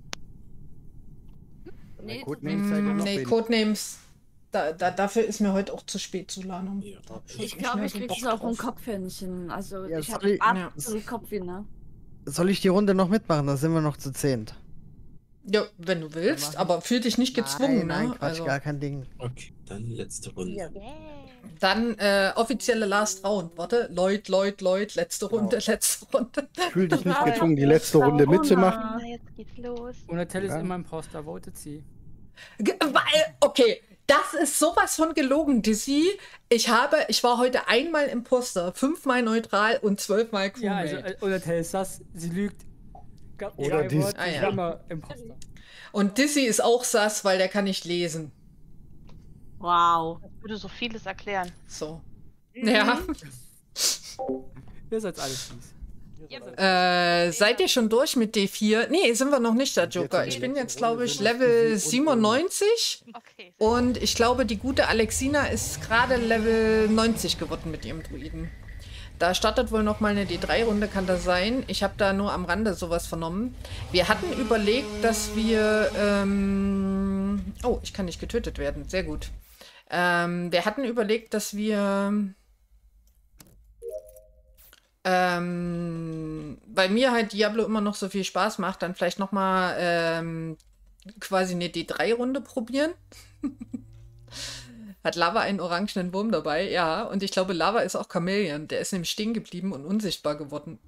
Nee, Codenames seid ihr noch Nee, wenig. Codenames. Dafür ist mir heute auch zu spät zu laden. Ja. ich glaube, ich krieg's auch im Kopfhändchen. Also, Ja, ich sorry. habe Ja. absolut Kopfweh, ne? Soll ich die Runde noch mitmachen? Da sind wir noch zu 10. Ja, wenn du willst, aber fühl dich nicht gezwungen, Nein, ne? Quatsch, Also, gar kein Ding. Okay, dann letzte Runde. dann offizielle Last Round. Warte, Lloyd, letzte Runde, letzte Runde. Fühl dich nicht gezwungen, die letzte Runde mitzumachen. Na, jetzt geht's los. Unatel ist Ja. immer Imposter, votet sie. Okay, das ist sowas von gelogen, Dizzy. Ich war heute einmal Imposter, 5-mal neutral und 12-mal Ja, also Crewmate. Unatel ist das, sie lügt. Oder Drei dies- Worte, Ah, ja. immer Imposter. Und Dizzy ist auch sass, weil der kann nicht lesen. Wow. Das würde so vieles erklären. So. Ja. Ihr seid alles fies. Seid ihr schon durch mit D4? Nee, sind wir noch nicht, der Joker. Ich bin jetzt, glaube ich, Level 97. Okay. Und ich glaube, die gute Alexina ist gerade Level 90 geworden mit ihrem Druiden. Da startet wohl noch mal eine D3-Runde, kann das sein. Ich habe da nur am Rande sowas vernommen. Wir hatten überlegt, dass wir... Oh, ich kann nicht getötet werden. Sehr gut. Wir hatten überlegt, dass wir... weil mir halt Diablo immer noch so viel Spaß macht, dann vielleicht noch mal quasi eine D3-Runde probieren. Hat Lava einen orangenen Wurm dabei? Ja, und ich glaube, Lava ist auch Chameleon. Der ist nämlich stehen geblieben und unsichtbar geworden.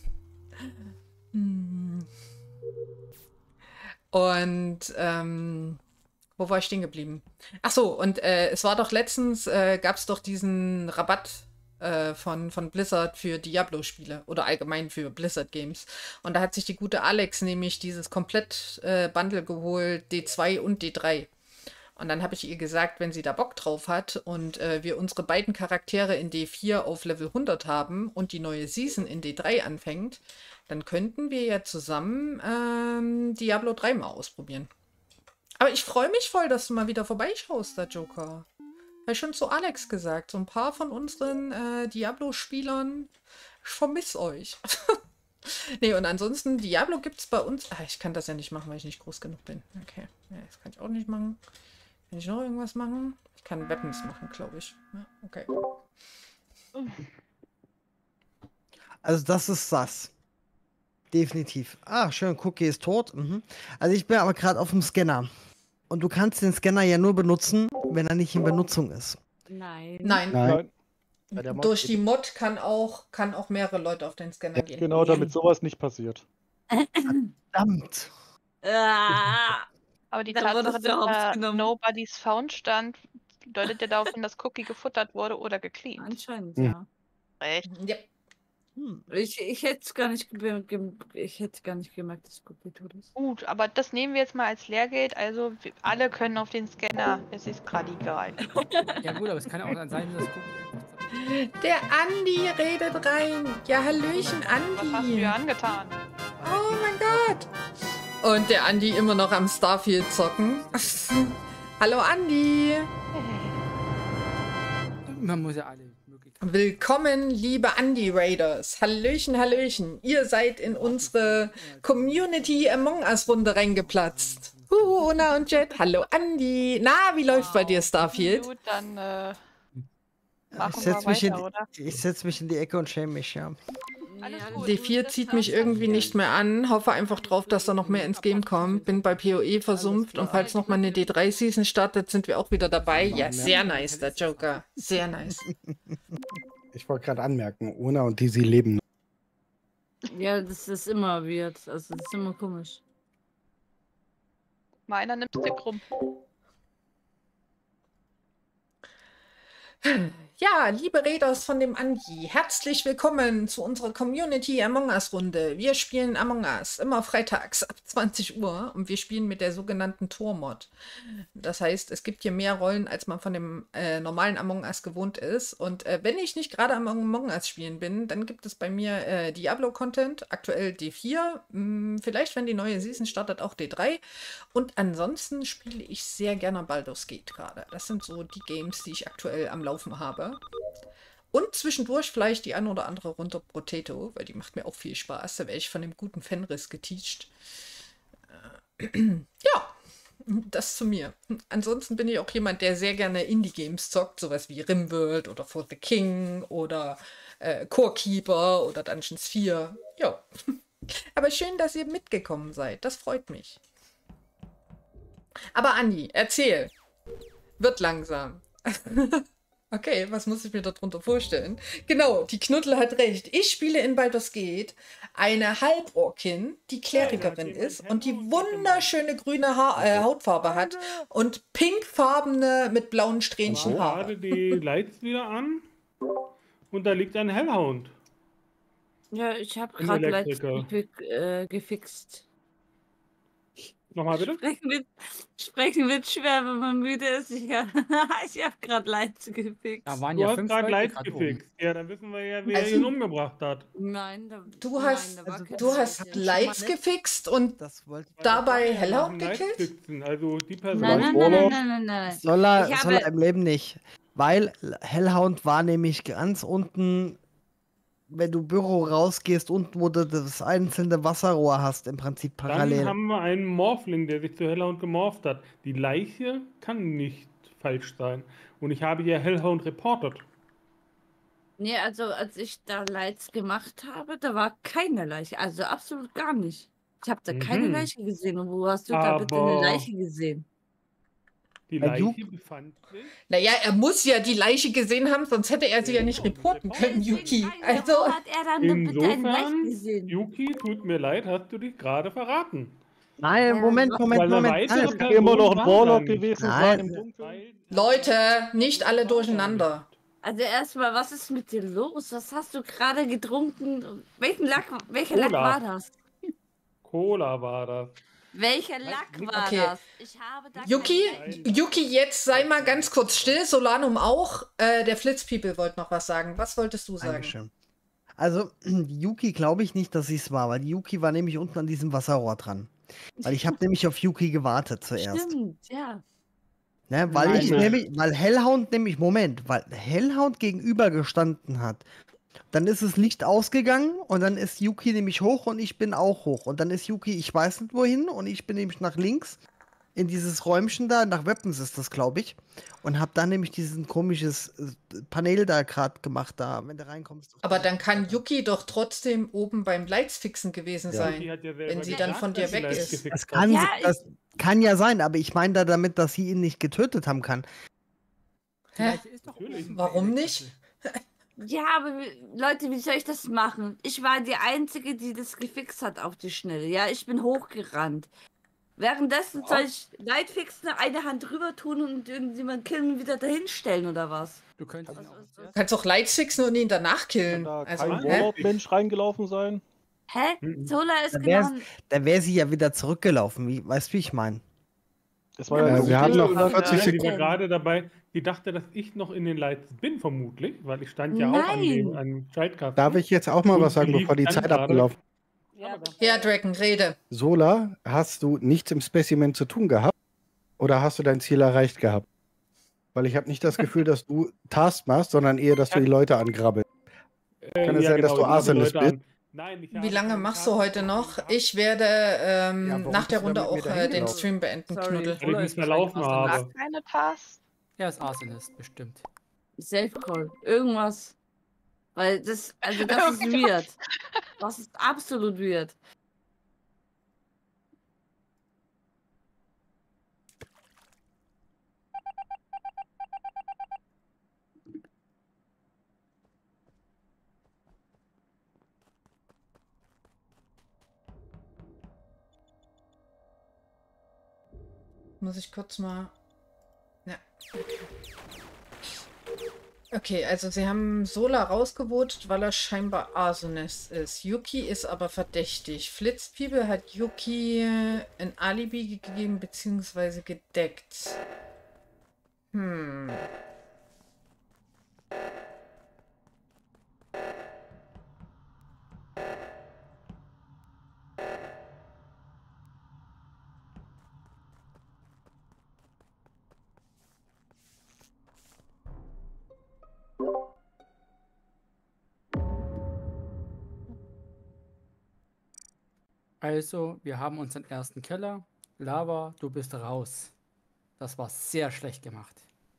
Und, wo war ich stehen geblieben? Ach so, und es war doch letztens, gab es doch diesen Rabatt von Blizzard für Diablo-Spiele oder allgemein für Blizzard-Games. Und da hat sich die gute Alex nämlich dieses Komplett-Bundle geholt, D2 und D3. Und dann habe ich ihr gesagt, wenn sie da Bock drauf hat und wir unsere beiden Charaktere in D4 auf Level 100 haben und die neue Season in D3 anfängt, dann könnten wir ja zusammen Diablo 3 mal ausprobieren. Aber ich freue mich voll, dass du mal wieder vorbeischaust, der Joker. Habe ich schon zu Alex gesagt. So ein paar von unseren Diablo-Spielern, ich vermisse euch. Nee, und ansonsten, Diablo gibt es bei uns. Ah, ich kann das ja nicht machen, weil ich nicht groß genug bin. Okay, ja, das kann ich auch nicht machen. Kann ich noch irgendwas machen? Ich kann Weapons machen, glaube ich. Ja, okay. Also das ist das. Definitiv. Ah, schön, Cookie ist tot. Mhm. Also ich bin aber gerade auf dem Scanner. Und du kannst den Scanner ja nur benutzen, wenn er nicht in Benutzung ist. Nein. Nein. Nein. Ja, der Mod Durch geht- die Mod kann auch mehrere Leute auf den Scanner gehen. Genau, damit sowas nicht passiert. Verdammt. Aber die Da Tatsache, wurdest du hops dass da genommen. Nobody's Found stand, deutet ja darauf hin, dass Cookie gefuttert wurde oder gecleant. Anscheinend, Hm. ja. Echt? Ja. Ich hätte es gar nicht ich hätte gar nicht gemerkt, dass Cookie tot ist. Gut, aber das nehmen wir jetzt mal als Lehrgeld. Also wir alle können auf den Scanner. Es ist gerade egal. Ja gut, aber es kann auch dann sein, dass Cookie einfach Der Andi redet rein. Ja, Hallöchen, Was hast du Andi. dir angetan? Oh mein Gott. Und der Andi immer noch am Starfield zocken. Hallo, Andi. Man muss ja alle Möglichkeiten. Willkommen, liebe Andi-Raiders. Hallöchen, Hallöchen. Ihr seid in unsere Community Among Us-Runde reingeplatzt. Una und Jet. Hallo, Andi. Na, wie läuft bei dir, Starfield? Gut, dann Ich machen wir setze mich, weiter, oder? setz mich in die Ecke und schäme mich, ja. Alles gut. D4 zieht mich irgendwie nicht mehr an. Hoffe einfach drauf, dass da noch mehr ins Game kommt. Bin bei PoE versumpft und falls noch mal eine D3-Season startet, sind wir auch wieder dabei. Ja, sehr nice, der Joker. Sehr nice. Ich wollte gerade anmerken, Una und Dizzy leben noch. Ja, das ist immer weird. Also, das ist immer komisch. Meiner nimmt dir krumm. Ja, liebe Raiders von dem Andi, herzlich willkommen zu unserer Community Among Us Runde. Wir spielen Among Us immer freitags ab 20 Uhr und wir spielen mit der sogenannten Tor-Mod. Das heißt, es gibt hier mehr Rollen, als man von dem normalen Among Us gewohnt ist. Und wenn ich nicht gerade am Among Us spielen bin, dann gibt es bei mir Diablo-Content, aktuell D4, vielleicht, wenn die neue Season startet, auch D3. Und ansonsten spiele ich sehr gerne Baldur's Gate gerade. Das sind so die Games, die ich aktuell am Laufen habe. Und zwischendurch vielleicht die ein oder andere Runde Potato, weil die macht mir auch viel Spaß. Da werde ich von dem guten Fenris geteacht. Ja, das zu mir. Ansonsten bin ich auch jemand, der sehr gerne Indie-Games zockt, sowas wie Rimworld oder For the King oder Core Keeper oder Dungeons 4. Ja. Aber schön, dass ihr mitgekommen seid. Das freut mich. Aber Andi, erzähl. Wird langsam. Okay, was muss ich mir darunter vorstellen? Genau, die Knuddel hat recht. Ich spiele in Baldur's Gate eine Halborkin, die Klerikerin ist und die wunderschöne grüne Hautfarbe hat und pinkfarbene mit blauen Strähnchen Haare. Gerade die Lights wieder an und da liegt ein Hellhound. Ja, ich habe Ein gerade Elektriker. gefixt. Nochmal bitte? Sprechen wird schwer, wenn man müde ist. Ich habe gerade Lights gefixt. Da waren Du ja hast 5 gerade Leute Lights grad oben. gefixt. Ja, dann wissen wir ja, wer Also- ihn umgebracht hat. Nein, Du hast, da war kein du hast Light. Lights gefixt und Das wollte ich. dabei Nach Hellhound dem Lights gekillt? fixen. Also die Person. Nein. Soll er Ich habe- im Leben nicht. Weil Hellhound war nämlich ganz unten, wenn du Büro rausgehst, unten, wo du das einzelne Wasserrohr hast, im Prinzip Dann parallel. haben wir einen Morphling, der sich zu Hellhound gemorpht hat. Die Leiche kann nicht falsch sein. Und ich habe hier Hellhound reportet. Nee, also als ich da Lights gemacht habe, da war keine Leiche. Also absolut gar nicht. Ich habe da keine Mhm. Leiche gesehen. Und wo hast du da bitte eine Aber- Leiche gesehen? Die Bei Leiche Duke- befand sich. Naja, er muss ja die Leiche gesehen haben, sonst hätte er sie ja nicht reporten können, Yuki. Also, Wo hat er dann bitte eine Leiche Insofern, gesehen? Yuki, tut mir leid, hast du dich gerade verraten. Nein, Moment. Weil eine weitere Alles. Person Immer noch ein war Warlock da nicht. gewesen Nein. sein im Dunkeln. Leute, nicht alle durcheinander. Also erstmal, was ist mit dir los? Was hast du gerade getrunken? Welcher Lack Cola. war das? Cola war das. Welcher Lack war Okay. das? Ich habe da Yuki, jetzt sei mal ganz kurz still, Solanum auch. Der Flitzpeople wollte noch was sagen. Was wolltest du sagen? Dankeschön. Also, die Yuki glaube ich nicht, dass sie es war, weil die Yuki war nämlich unten an diesem Wasserrohr dran. Weil ich habe nämlich auf Yuki gewartet zuerst. Stimmt, ja. Ne, weil Nein. weil Hellhound weil Hellhound gegenüber gestanden hat. Dann ist das Licht ausgegangen und dann ist Yuki nämlich hoch und ich bin auch hoch. Und dann ist Yuki, ich weiß nicht wohin, und ich bin nämlich nach links in dieses Räumchen da, nach Weapons ist das, glaube ich. Und habe dann nämlich diesen komisches Panel da gerade gemacht, da, wenn du reinkommst. Aber dann kann Yuki doch trotzdem oben beim Lightsfixen gewesen sein, Yuki hat ja selber wenn sie gesagt, dann von dir dass sie weg Lights ist. gefixt Das hat. kann, Ja, das kann ja sein, aber ich meine da damit, dass sie ihn nicht getötet haben kann. Hä? Natürlich. Warum nicht? Ja, aber Leute, wie soll ich das machen? Ich war die Einzige, die das gefixt hat auf die Schnelle. Ja, ich bin hochgerannt. Währenddessen soll ich Light fixen, eine Hand drüber tun und irgendjemand killen und wieder dahin stellen oder was? Du könntest ihn auch Du kannst auch Lights fixen und ihn danach Kann killen. da Also, kein hä? Warlock-Mensch reingelaufen sein? Hä? Mhm. Zola ist Da genau. wäre sie ja wieder zurückgelaufen. Weißt du, wie ich meine? Das war ja wir haben noch dunkel. 40 Die war Sekunden. gerade dabei, die dachte, dass ich noch in den Lights bin, vermutlich, weil ich stand ja auch an dem Nein. an Schaltkasten. Darf ich jetzt auch mal Und was sagen, die bevor die lief Zeit dann abgelaufen ist? Ja, Ja, Dragon, rede. Sola, hast du nichts im Specimen zu tun gehabt? Oder hast du dein Ziel erreicht gehabt? Weil ich habe nicht das Gefühl, dass du Task machst, sondern eher, dass du die Leute angrabbelst. Kann es sein, dass du ich mache Arsenis Leute bist? an. Nein, ich Wie habe lange keinen machst du Task heute noch? gehabt, Ich werde warum nach der bist du da Runde mit mir auch dahin den gelaufen? Stream beenden, Sorry. Knuddel. weil ich mich verlaufen habe. Gar keine Task. Er ist Arsenist, bestimmt. Safe Call. Irgendwas. Weil das, also das ist weird. Das ist absolut weird. Muss ich kurz mal. Ja. Okay, also sie haben Sola rausgevotet, weil er scheinbar Arsonist ist. Yuki ist aber verdächtig. Flitzpiepe hat Yuki ein Alibi gegeben bzw. gedeckt. Also, wir haben unseren ersten Killer. Lava, du bist raus. Das war sehr schlecht gemacht.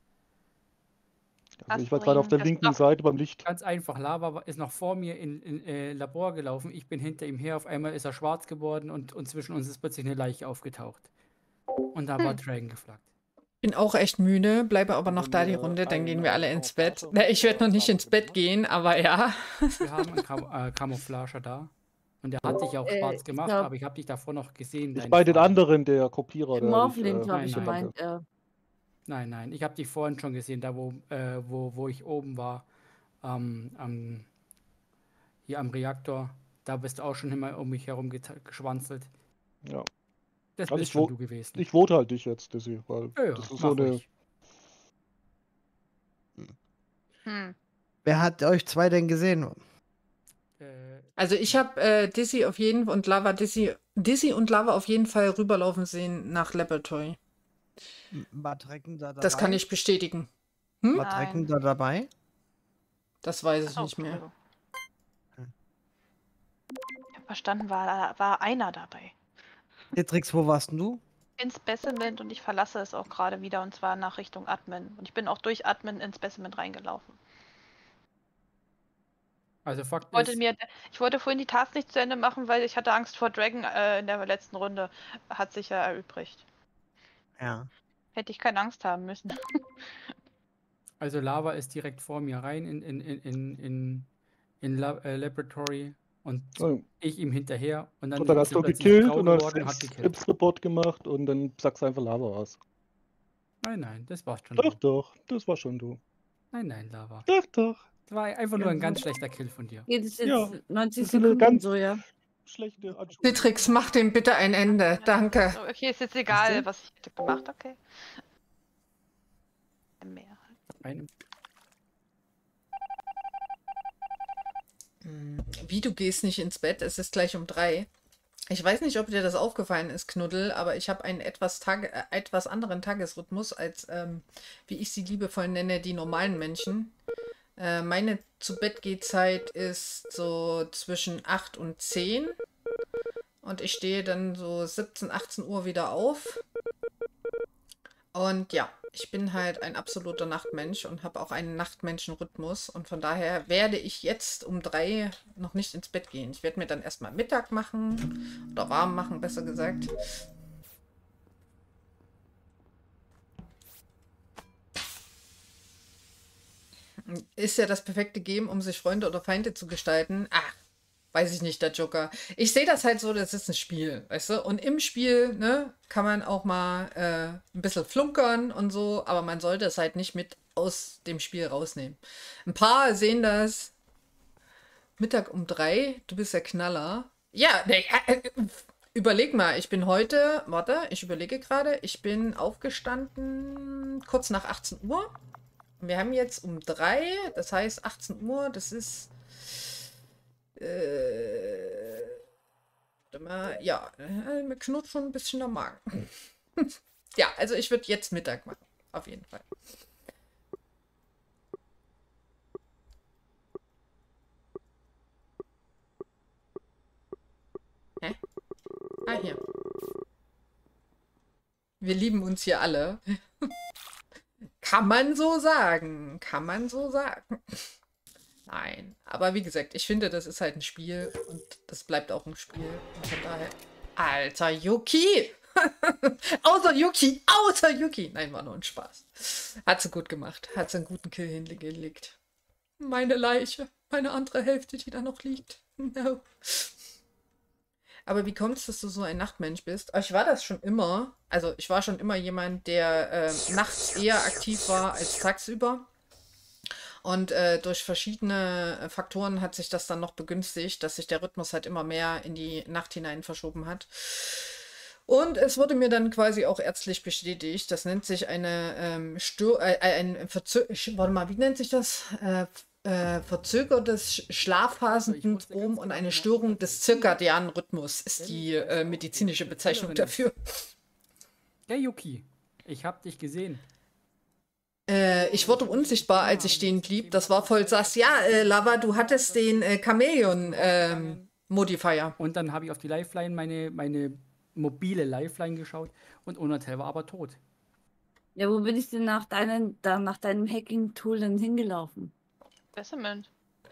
Also ich war gerade auf der linken Seite beim Licht. Ganz einfach, Lava ist noch vor mir in Labor gelaufen. Ich bin hinter ihm her. Auf einmal ist er schwarz geworden und zwischen uns ist plötzlich eine Leiche aufgetaucht. Und da war Dragon geflaggt. Bin auch echt müde, bleibe aber noch da die Runde, dann gehen wir alle ins Bett. Na, ich werde noch nicht ins Bett gehen, aber ja. Wir haben einen Camouflager da. Und der hat dich auch schwarz gemacht, aber ich habe dich davor noch gesehen. Nicht bei den anderen, der Kopierer. Morphling, glaube ich, gemeint. Nein, ich habe dich vorhin schon gesehen, da wo ich oben war, hier am Reaktor. Da bist du auch schon immer um mich herum geschwanzelt. Ja. Das also bist schon du gewesen. Ich vote halt dich jetzt, Dizzy, weil ja, das ist so eine... Wer hat euch zwei denn gesehen? Also ich habe Dizzy auf jeden Fall und Lava Dizzy und Lava auf jeden Fall rüberlaufen sehen nach Laboratory. War Trecken da dabei? Das kann ich bestätigen. War Trecken da dabei? Das weiß ich nicht mehr. Ich habe verstanden, war einer dabei. Citrix, wo warst denn du? In Specimen und ich verlasse es auch gerade wieder und zwar nach Richtung Admin. Und ich bin auch durch Admin in Specimen reingelaufen. Also Fakt ich wollte vorhin die Task nicht zu Ende machen, weil ich hatte Angst vor Dragon in der letzten Runde. Hat sich ja erübrigt. Ja. Hätte ich keine Angst haben müssen. Also Lava ist direkt vor mir rein in Laboratory und ich ihm hinterher. Und dann hast du gekillt und hast Selbstreport gemacht und dann sagst du einfach Lava aus. Nein, das war's schon. Doch, das war schon du. Nein, Lava. Doch. Das war einfach nur ein ganz schlechter Kill von dir. Geht es jetzt 90 Sekunden ganz so, ja? Schlechte Citrix, mach dem bitte ein Ende. Danke. Okay, ist jetzt egal, was ich hätte gemacht, okay. Mehr. Wie, du gehst nicht ins Bett? Es ist gleich um 3. Ich weiß nicht, ob dir das aufgefallen ist, Knuddel, aber ich habe einen etwas anderen Tagesrhythmus als, wie ich sie liebevoll nenne, die normalen Menschen. Meine Zu-Bett-Geh-Zeit ist so zwischen 8 und 10 und ich stehe dann so 17, 18 Uhr wieder auf. Und ja, ich bin halt ein absoluter Nachtmensch und habe auch einen Nachtmenschen-Rhythmus und von daher werde ich jetzt um 3 noch nicht ins Bett gehen. Ich werde mir dann erstmal Mittag machen oder warm machen, besser gesagt. Ist ja das perfekte Game, um sich Freunde oder Feinde zu gestalten. Ach, weiß ich nicht, der Joker. Ich sehe das halt so, das ist ein Spiel, weißt du? Und im Spiel, ne, kann man auch mal ein bisschen flunkern und so, aber man sollte es halt nicht mit aus dem Spiel rausnehmen. Ein paar sehen das. Mittag um 3, du bist der Knaller. Ja, überleg mal, ich bin heute, warte, ich überlege gerade, ich bin aufgestanden kurz nach 18 Uhr. Wir haben jetzt um 3, das heißt 18 Uhr, das ist, ja, mir knurrt schon ein bisschen der Magen. Ja, also ich würde jetzt Mittag machen, auf jeden Fall. Hä? Ah, hier. Wir lieben uns hier alle. Kann man so sagen. Kann man so sagen. Nein. Aber wie gesagt, ich finde, das ist halt ein Spiel und das bleibt auch ein Spiel. Und von daher. Alter Yuki! Außer Yuki! Nein, war nur ein Spaß. Hat sie gut gemacht. Hat sie einen guten Kill hingelegt. Meine Leiche. Meine andere Hälfte, die da noch liegt. No. Aber wie kommt es, dass du so ein Nachtmensch bist? Ich war das schon immer. Also ich war schon immer jemand, der nachts eher aktiv war als tagsüber. Und durch verschiedene Faktoren hat sich das dann noch begünstigt, dass sich der Rhythmus halt immer mehr in die Nacht hinein verschoben hat. Und es wurde mir dann quasi auch ärztlich bestätigt, das nennt sich eine warte mal, wie nennt sich das? Verzögertes Schlafphasensyndrom und eine Störung des zirkadianen Rhythmus ist die medizinische Bezeichnung dafür. Ja, Yuki, ich hab dich gesehen. Ich wurde unsichtbar, als ich stehen blieb. Das war voll sass. Ja, Lava, du hattest den Chameleon-Modifier. Und dann habe ich auf die Lifeline, meine mobile Lifeline geschaut und Onatel war aber tot. Ja, wo bin ich denn nach deinem Hacking-Tool denn hingelaufen? Specimen.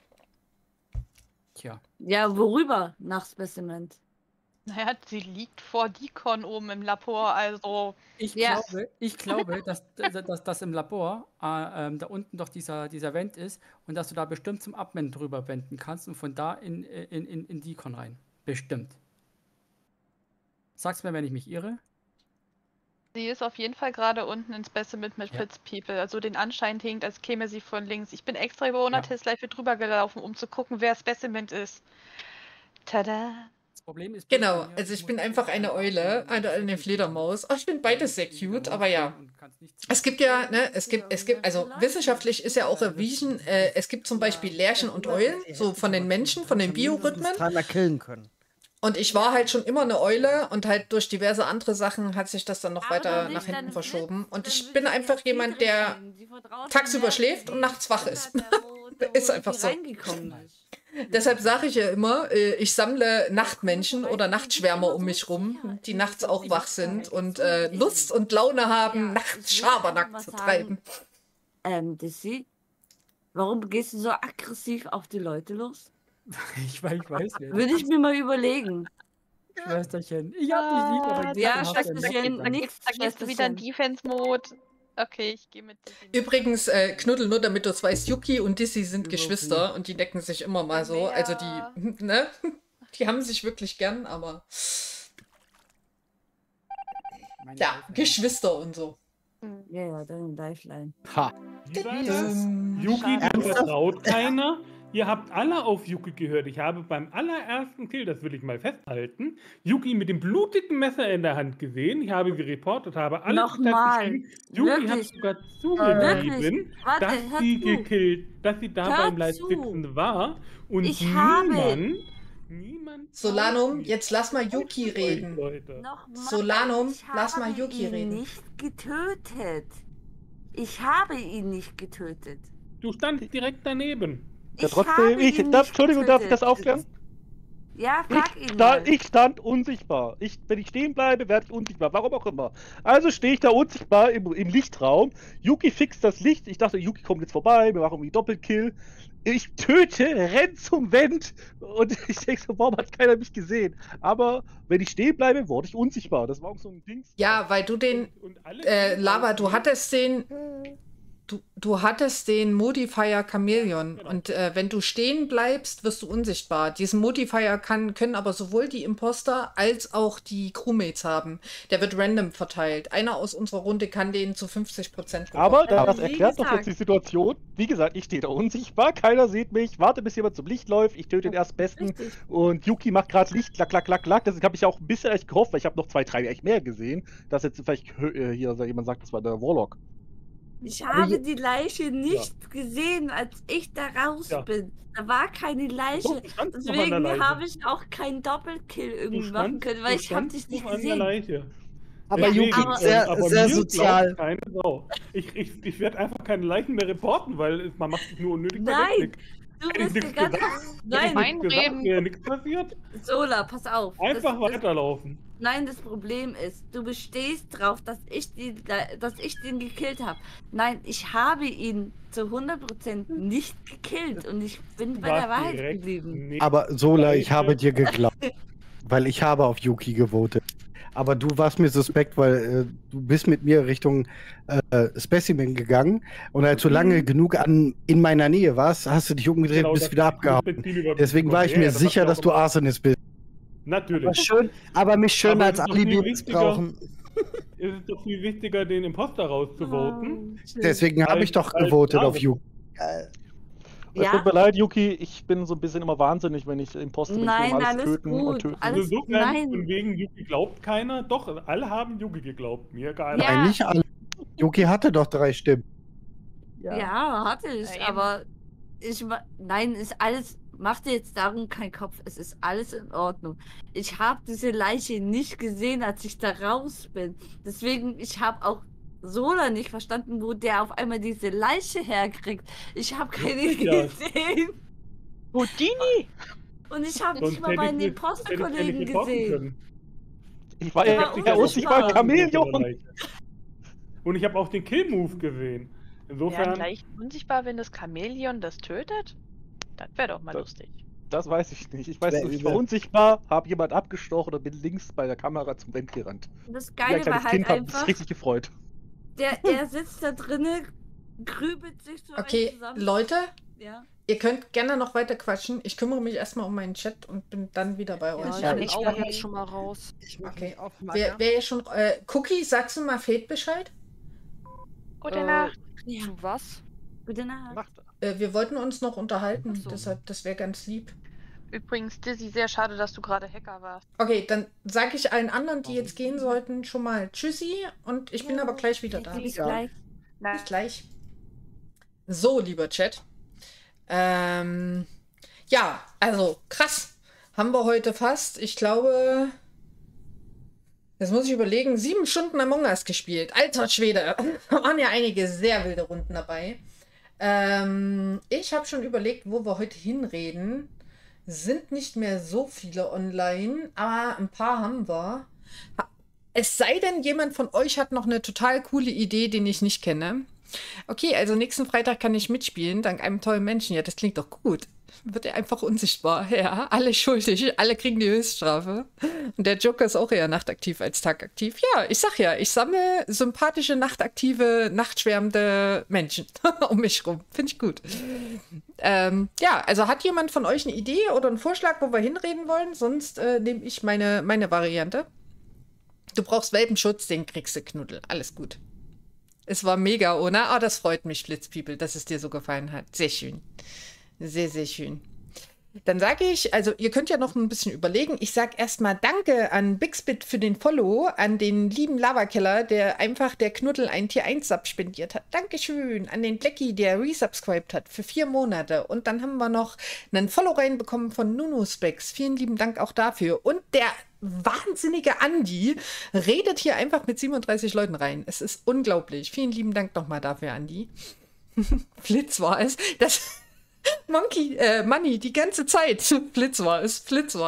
Tja. Ja, worüber nach Specimen? Naja, sie liegt vor Deacon oben im Labor, also... Ich glaube, dass im Labor da unten doch dieser Vent ist und dass du da bestimmt zum Admin drüber wenden kannst und von da in Deacon rein. Bestimmt. Sag's mir, wenn ich mich irre. Sie ist auf jeden Fall gerade unten in Specimen mit Fritz People. Also den Anschein hinkt, als käme sie von links. Ich bin extra über Onates Live drüber gelaufen, um zu gucken, wer Specimen ist. Tada! Das Problem ist, genau, also ich bin einfach eine Eule, eine Fledermaus. Oh, ich finde beides sehr cute, aber ja. Es gibt ja, ne, also wissenschaftlich ist ja auch erwiesen, es gibt zum Beispiel Lerchen und Eulen, so von den Menschen, von den Biorhythmen. Killen können. Und ich war halt schon immer eine Eule und halt durch diverse andere Sachen hat sich das dann noch weiter nach hinten verschoben. Und ich bin einfach jemand, der tagsüber schläft und nachts wach ist. Ist einfach so. Deshalb sage ich ja immer, ich sammle Nachtmenschen oder Nachtschwärmer um mich rum, die nachts auch wach sind und Lust und Laune haben, nachts Schabernack zu treiben. Dizzy, warum gehst du so aggressiv auf die Leute los? Ich weiß. Würde ich mir mal überlegen. Schwesterchen, ich hab dich lieb, aber ja, Schwesterchen, nichts. Da gehst du wieder in Defense-Mode. Okay, ich gehe mit Dizzy. Übrigens, Knuddel, nur damit du es weißt, Yuki und Dizzy sind Geschwister und die decken sich immer mal so. Also die, ne? Die haben sich wirklich gern, aber ja, Geschwister und so. Ja, dann Lifeline. Ha. Yuki, dir vertraut keiner. Ihr habt alle auf Yuki gehört. Ich habe beim allerersten Kill, das will ich mal festhalten, Yuki mit dem blutigen Messer in der Hand gesehen. Ich habe gereportet, habe alles geschrieben. Yuki hat sogar zugegeben, dass sie da beim Live-Fixen war. Und niemand Solanum, jetzt lass mal Yuki reden. Solanum, lass mal Yuki reden. Ich habe ihn nicht getötet. Du standst direkt daneben. Ja, trotzdem, Entschuldigung, darf ich das aufklären? Ja, frag ihn mal. Ich stand unsichtbar. Wenn ich stehen bleibe, werde ich unsichtbar. Warum auch immer. Also stehe ich da unsichtbar im Lichtraum. Yuki fixt das Licht. Ich dachte, Yuki kommt jetzt vorbei. Wir machen irgendwie Doppelkill. Ich töte, renn zum Vent. Und ich denke so, warum hat keiner mich gesehen? Aber wenn ich stehen bleibe, wurde ich unsichtbar. Das war auch so ein Ding. Ja, weil du den, Lava, du hattest den... Du hattest den Modifier Chameleon und wenn du stehen bleibst, wirst du unsichtbar. Diesen Modifier können aber sowohl die Imposter als auch die Crewmates haben. Der wird random verteilt. Einer aus unserer Runde kann den zu 50% bekommen. Aber das erklärt doch jetzt die Situation. Wie gesagt, ich stehe da unsichtbar, keiner sieht mich, warte bis jemand zum Licht läuft, ich töte den Erstbesten und Yuki macht gerade Licht, klack, klack, klack, klack. Deswegen habe ich auch ein bisschen echt gehofft, weil ich habe noch 2, 3 echt mehr gesehen, dass jetzt vielleicht hier jemand sagt, das war der Warlock. Ich habe die Leiche nicht gesehen, als ich da raus bin. Da war keine Leiche. Deswegen habe ich auch keinen Doppelkill irgendwie machen können, weil ich habe dich nicht gesehen. Aber Yuki ist sehr sozial. Keine Sau. Ich werde einfach keine Leichen mehr reporten, weil man macht sich nur unnötig. Nein! Du bist die ganze Nein, wäre nichts passiert. Sola, pass auf. Einfach weiterlaufen. Nein, das Problem ist, du bestehst drauf, dass ich den gekillt habe. Nein, ich habe ihn zu 100% nicht gekillt und ich bin bei der Wahrheit geblieben. Aber Sola, ich habe dir geglaubt, weil ich habe auf Yuki gewotet. Aber du warst mir suspekt, weil du bist mit mir Richtung Specimen gegangen und als du lange genug in meiner Nähe warst, hast du dich umgedreht und bist wieder abgehauen. Deswegen war ich mir sicher, dass du Arsonist bist. Natürlich. Aber mich schön als Alibi missbrauchen. Es ist doch viel wichtiger, den Imposter rauszuvoten. Deswegen habe ich doch gewotet auf Yuki. Es tut mir leid, Yuki, ich bin so ein bisschen immer wahnsinnig, wenn ich Imposter bin. Nein, Ich will immer alles töten und gut. töten. Alles, Insofern, nein. von wegen Yuki glaubt keiner. Doch, alle haben Yuki geglaubt. Mir egal. Ja. Nein, nicht alle. Yuki hatte doch 3 Stimmen. Ja, hatte ich, Ja, eben. aber nein, ist alles, mach dir jetzt darum keinen Kopf, es ist alles in Ordnung. Ich habe diese Leiche nicht gesehen, als ich da raus bin. Deswegen, ich habe auch Sola nicht verstanden, wo der auf einmal diese Leiche herkriegt. Ich habe keine Ja. gesehen. Houdini! Und ich habe Sonst nicht mal hätte ich meinen nicht- Imposter-Kollegen hätte ich nicht getroffen gesehen. können. Ich war Der ja war der unsichtbare Chamäleon. Und ich habe auch den Kill-Move gesehen. Ja, Insofern, leicht unsichtbar, wenn das Chamäleon das tötet? Das wäre doch mal Das- lustig. Das weiß ich nicht. Ich weiß, Wär ich war übel. unsichtbar, habe jemand abgestochen und bin links bei der Kamera zum Vent gerannt. Und das Wie ein Geile kleines war halt Kind habe ich mich einfach, richtig gefreut. er sitzt da drinnen, grübelt sich so Okay, zusammen. Leute, Ja. ihr könnt gerne noch weiter quatschen. Ich kümmere mich erstmal um meinen Chat und bin dann wieder bei Ja, euch. ich bin ich auch bin- jetzt schon mal raus. Ich mach Okay. mich auf, Wer Magda. ja schon. Cookie, sagst du mal Fate Bescheid? Gute Äh, Nacht. Ja. Zu was? Gute Nacht. Nacht. Wir wollten uns noch unterhalten, Ach so. deshalb, das wäre ganz lieb. Übrigens, Dizzy, sehr schade, dass du gerade Hacker warst. Okay, dann sage ich allen anderen, die jetzt gehen sollten, schon mal Tschüssi und ich bin aber gleich wieder da. Bis Ja. gleich. Bis gleich. So, lieber Chat. Ja, also krass. Haben wir heute fast, ich glaube, jetzt muss ich überlegen, 7 Stunden Among Us gespielt. Alter Schwede. Da waren ja einige sehr wilde Runden dabei. Ich habe schon überlegt, wo wir heute hinreden. Sind nicht mehr so viele online, aber ein paar haben wir. Es sei denn, jemand von euch hat noch eine total coole Idee, den ich nicht kenne. Okay, also nächsten Freitag kann ich mitspielen, dank einem tollen Menschen. Ja, das klingt doch gut. Wird er einfach unsichtbar. Ja, alle schuldig, alle kriegen die Höchststrafe. Und der Joker ist auch eher nachtaktiv als tagaktiv. Ja, ich sag ja, ich sammle sympathische, nachtaktive, nachtschwärmende Menschen um mich rum. Finde ich gut. Ja, also hat jemand von euch eine Idee oder einen Vorschlag, wo wir hinreden wollen? Sonst nehme ich meine Variante. Du brauchst Welpenschutz, den kriegst du, Knuddel. Alles gut. Es war mega, oder? Oh, das freut mich, Flitzpiepel, dass es dir so gefallen hat. Sehr schön. Sehr, sehr schön. Dann sage ich, also ihr könnt ja noch ein bisschen überlegen. Ich sage erstmal Danke an Bigspit für den Follow, an den lieben Lavakeller, der einfach der Knuddel ein Tier 1 Sub spendiert hat. Dankeschön. An den Blackie, der resubscribed hat für 4 Monate. Und dann haben wir noch einen Follow reinbekommen von NunuSpecs. Vielen lieben Dank auch dafür. Und der wahnsinnige Andi redet hier einfach mit 37 Leuten rein. Es ist unglaublich. Vielen lieben Dank nochmal dafür, Andi. Flitz war es. Das Money, die ganze Zeit. Flitz war es.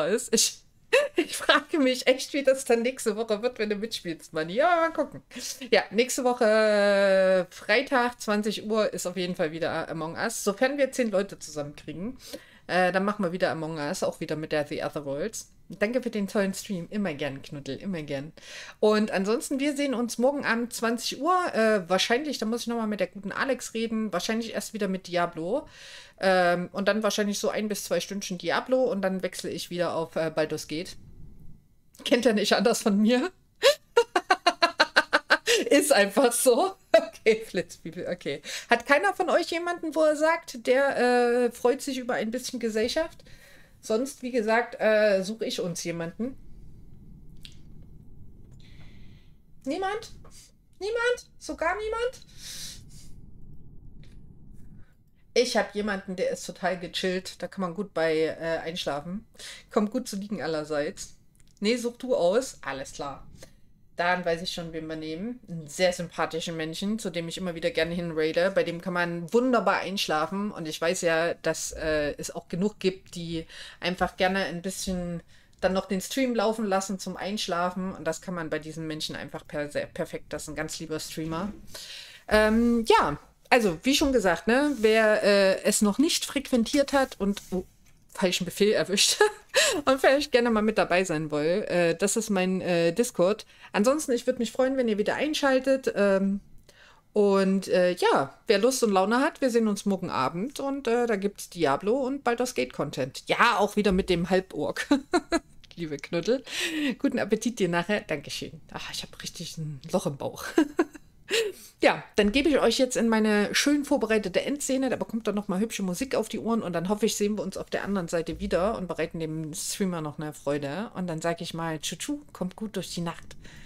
Ich frage mich echt, wie das dann nächste Woche wird, wenn du mitspielst, Money. Ja, mal gucken. Ja, nächste Woche Freitag, 20 Uhr ist auf jeden Fall wieder Among Us. Sofern wir 10 Leute zusammenkriegen, dann machen wir wieder Among Us, auch wieder mit der The Other Worlds. Danke für den tollen Stream. Immer gern, Knuddel, immer gern. Und ansonsten, wir sehen uns morgen Abend 20 Uhr. Wahrscheinlich, da muss ich nochmal mit der guten Alex reden. Wahrscheinlich erst wieder mit Diablo. Und dann wahrscheinlich so 1 bis 2 Stündchen Diablo. Und dann wechsle ich wieder auf Baldur's Gate. Kennt ihr nicht anders von mir? Ist einfach so. Okay, Flitzbibel, okay. Hat keiner von euch jemanden, wo er sagt, der freut sich über ein bisschen Gesellschaft? Sonst, wie gesagt, suche ich uns jemanden. Niemand? Niemand? Sogar niemand? Ich habe jemanden, der ist total gechillt. Da kann man gut bei einschlafen. Kommt gut zu liegen allerseits. Nee, such du aus. Alles klar. Dann weiß ich schon, wen wir nehmen. Einen sehr sympathischen Menschen, zu dem ich immer wieder gerne hinraide. Bei dem kann man wunderbar einschlafen. Und ich weiß ja, dass es auch genug gibt, die einfach gerne ein bisschen dann noch den Stream laufen lassen zum Einschlafen. Und das kann man bei diesen Menschen einfach perfekt. Das ist ein ganz lieber Streamer. Ja, also wie schon gesagt, ne, wer es noch nicht frequentiert hat und falschen Befehl erwischt und vielleicht gerne mal mit dabei sein will. Das ist mein Discord. Ansonsten, ich würde mich freuen, wenn ihr wieder einschaltet. Und ja, wer Lust und Laune hat, wir sehen uns morgen Abend und da gibt es Diablo und Baldur's Gate Content. Ja, auch wieder mit dem Halborg. Liebe Knuddel. Guten Appetit dir nachher. Dankeschön. Ach, ich habe richtig ein Loch im Bauch. Ja, dann gebe ich euch jetzt in meine schön vorbereitete Endszene. Da bekommt dann nochmal hübsche Musik auf die Ohren und dann hoffe ich, sehen wir uns auf der anderen Seite wieder und bereiten dem Streamer noch eine Freude. Und dann sage ich mal, tschu, kommt gut durch die Nacht.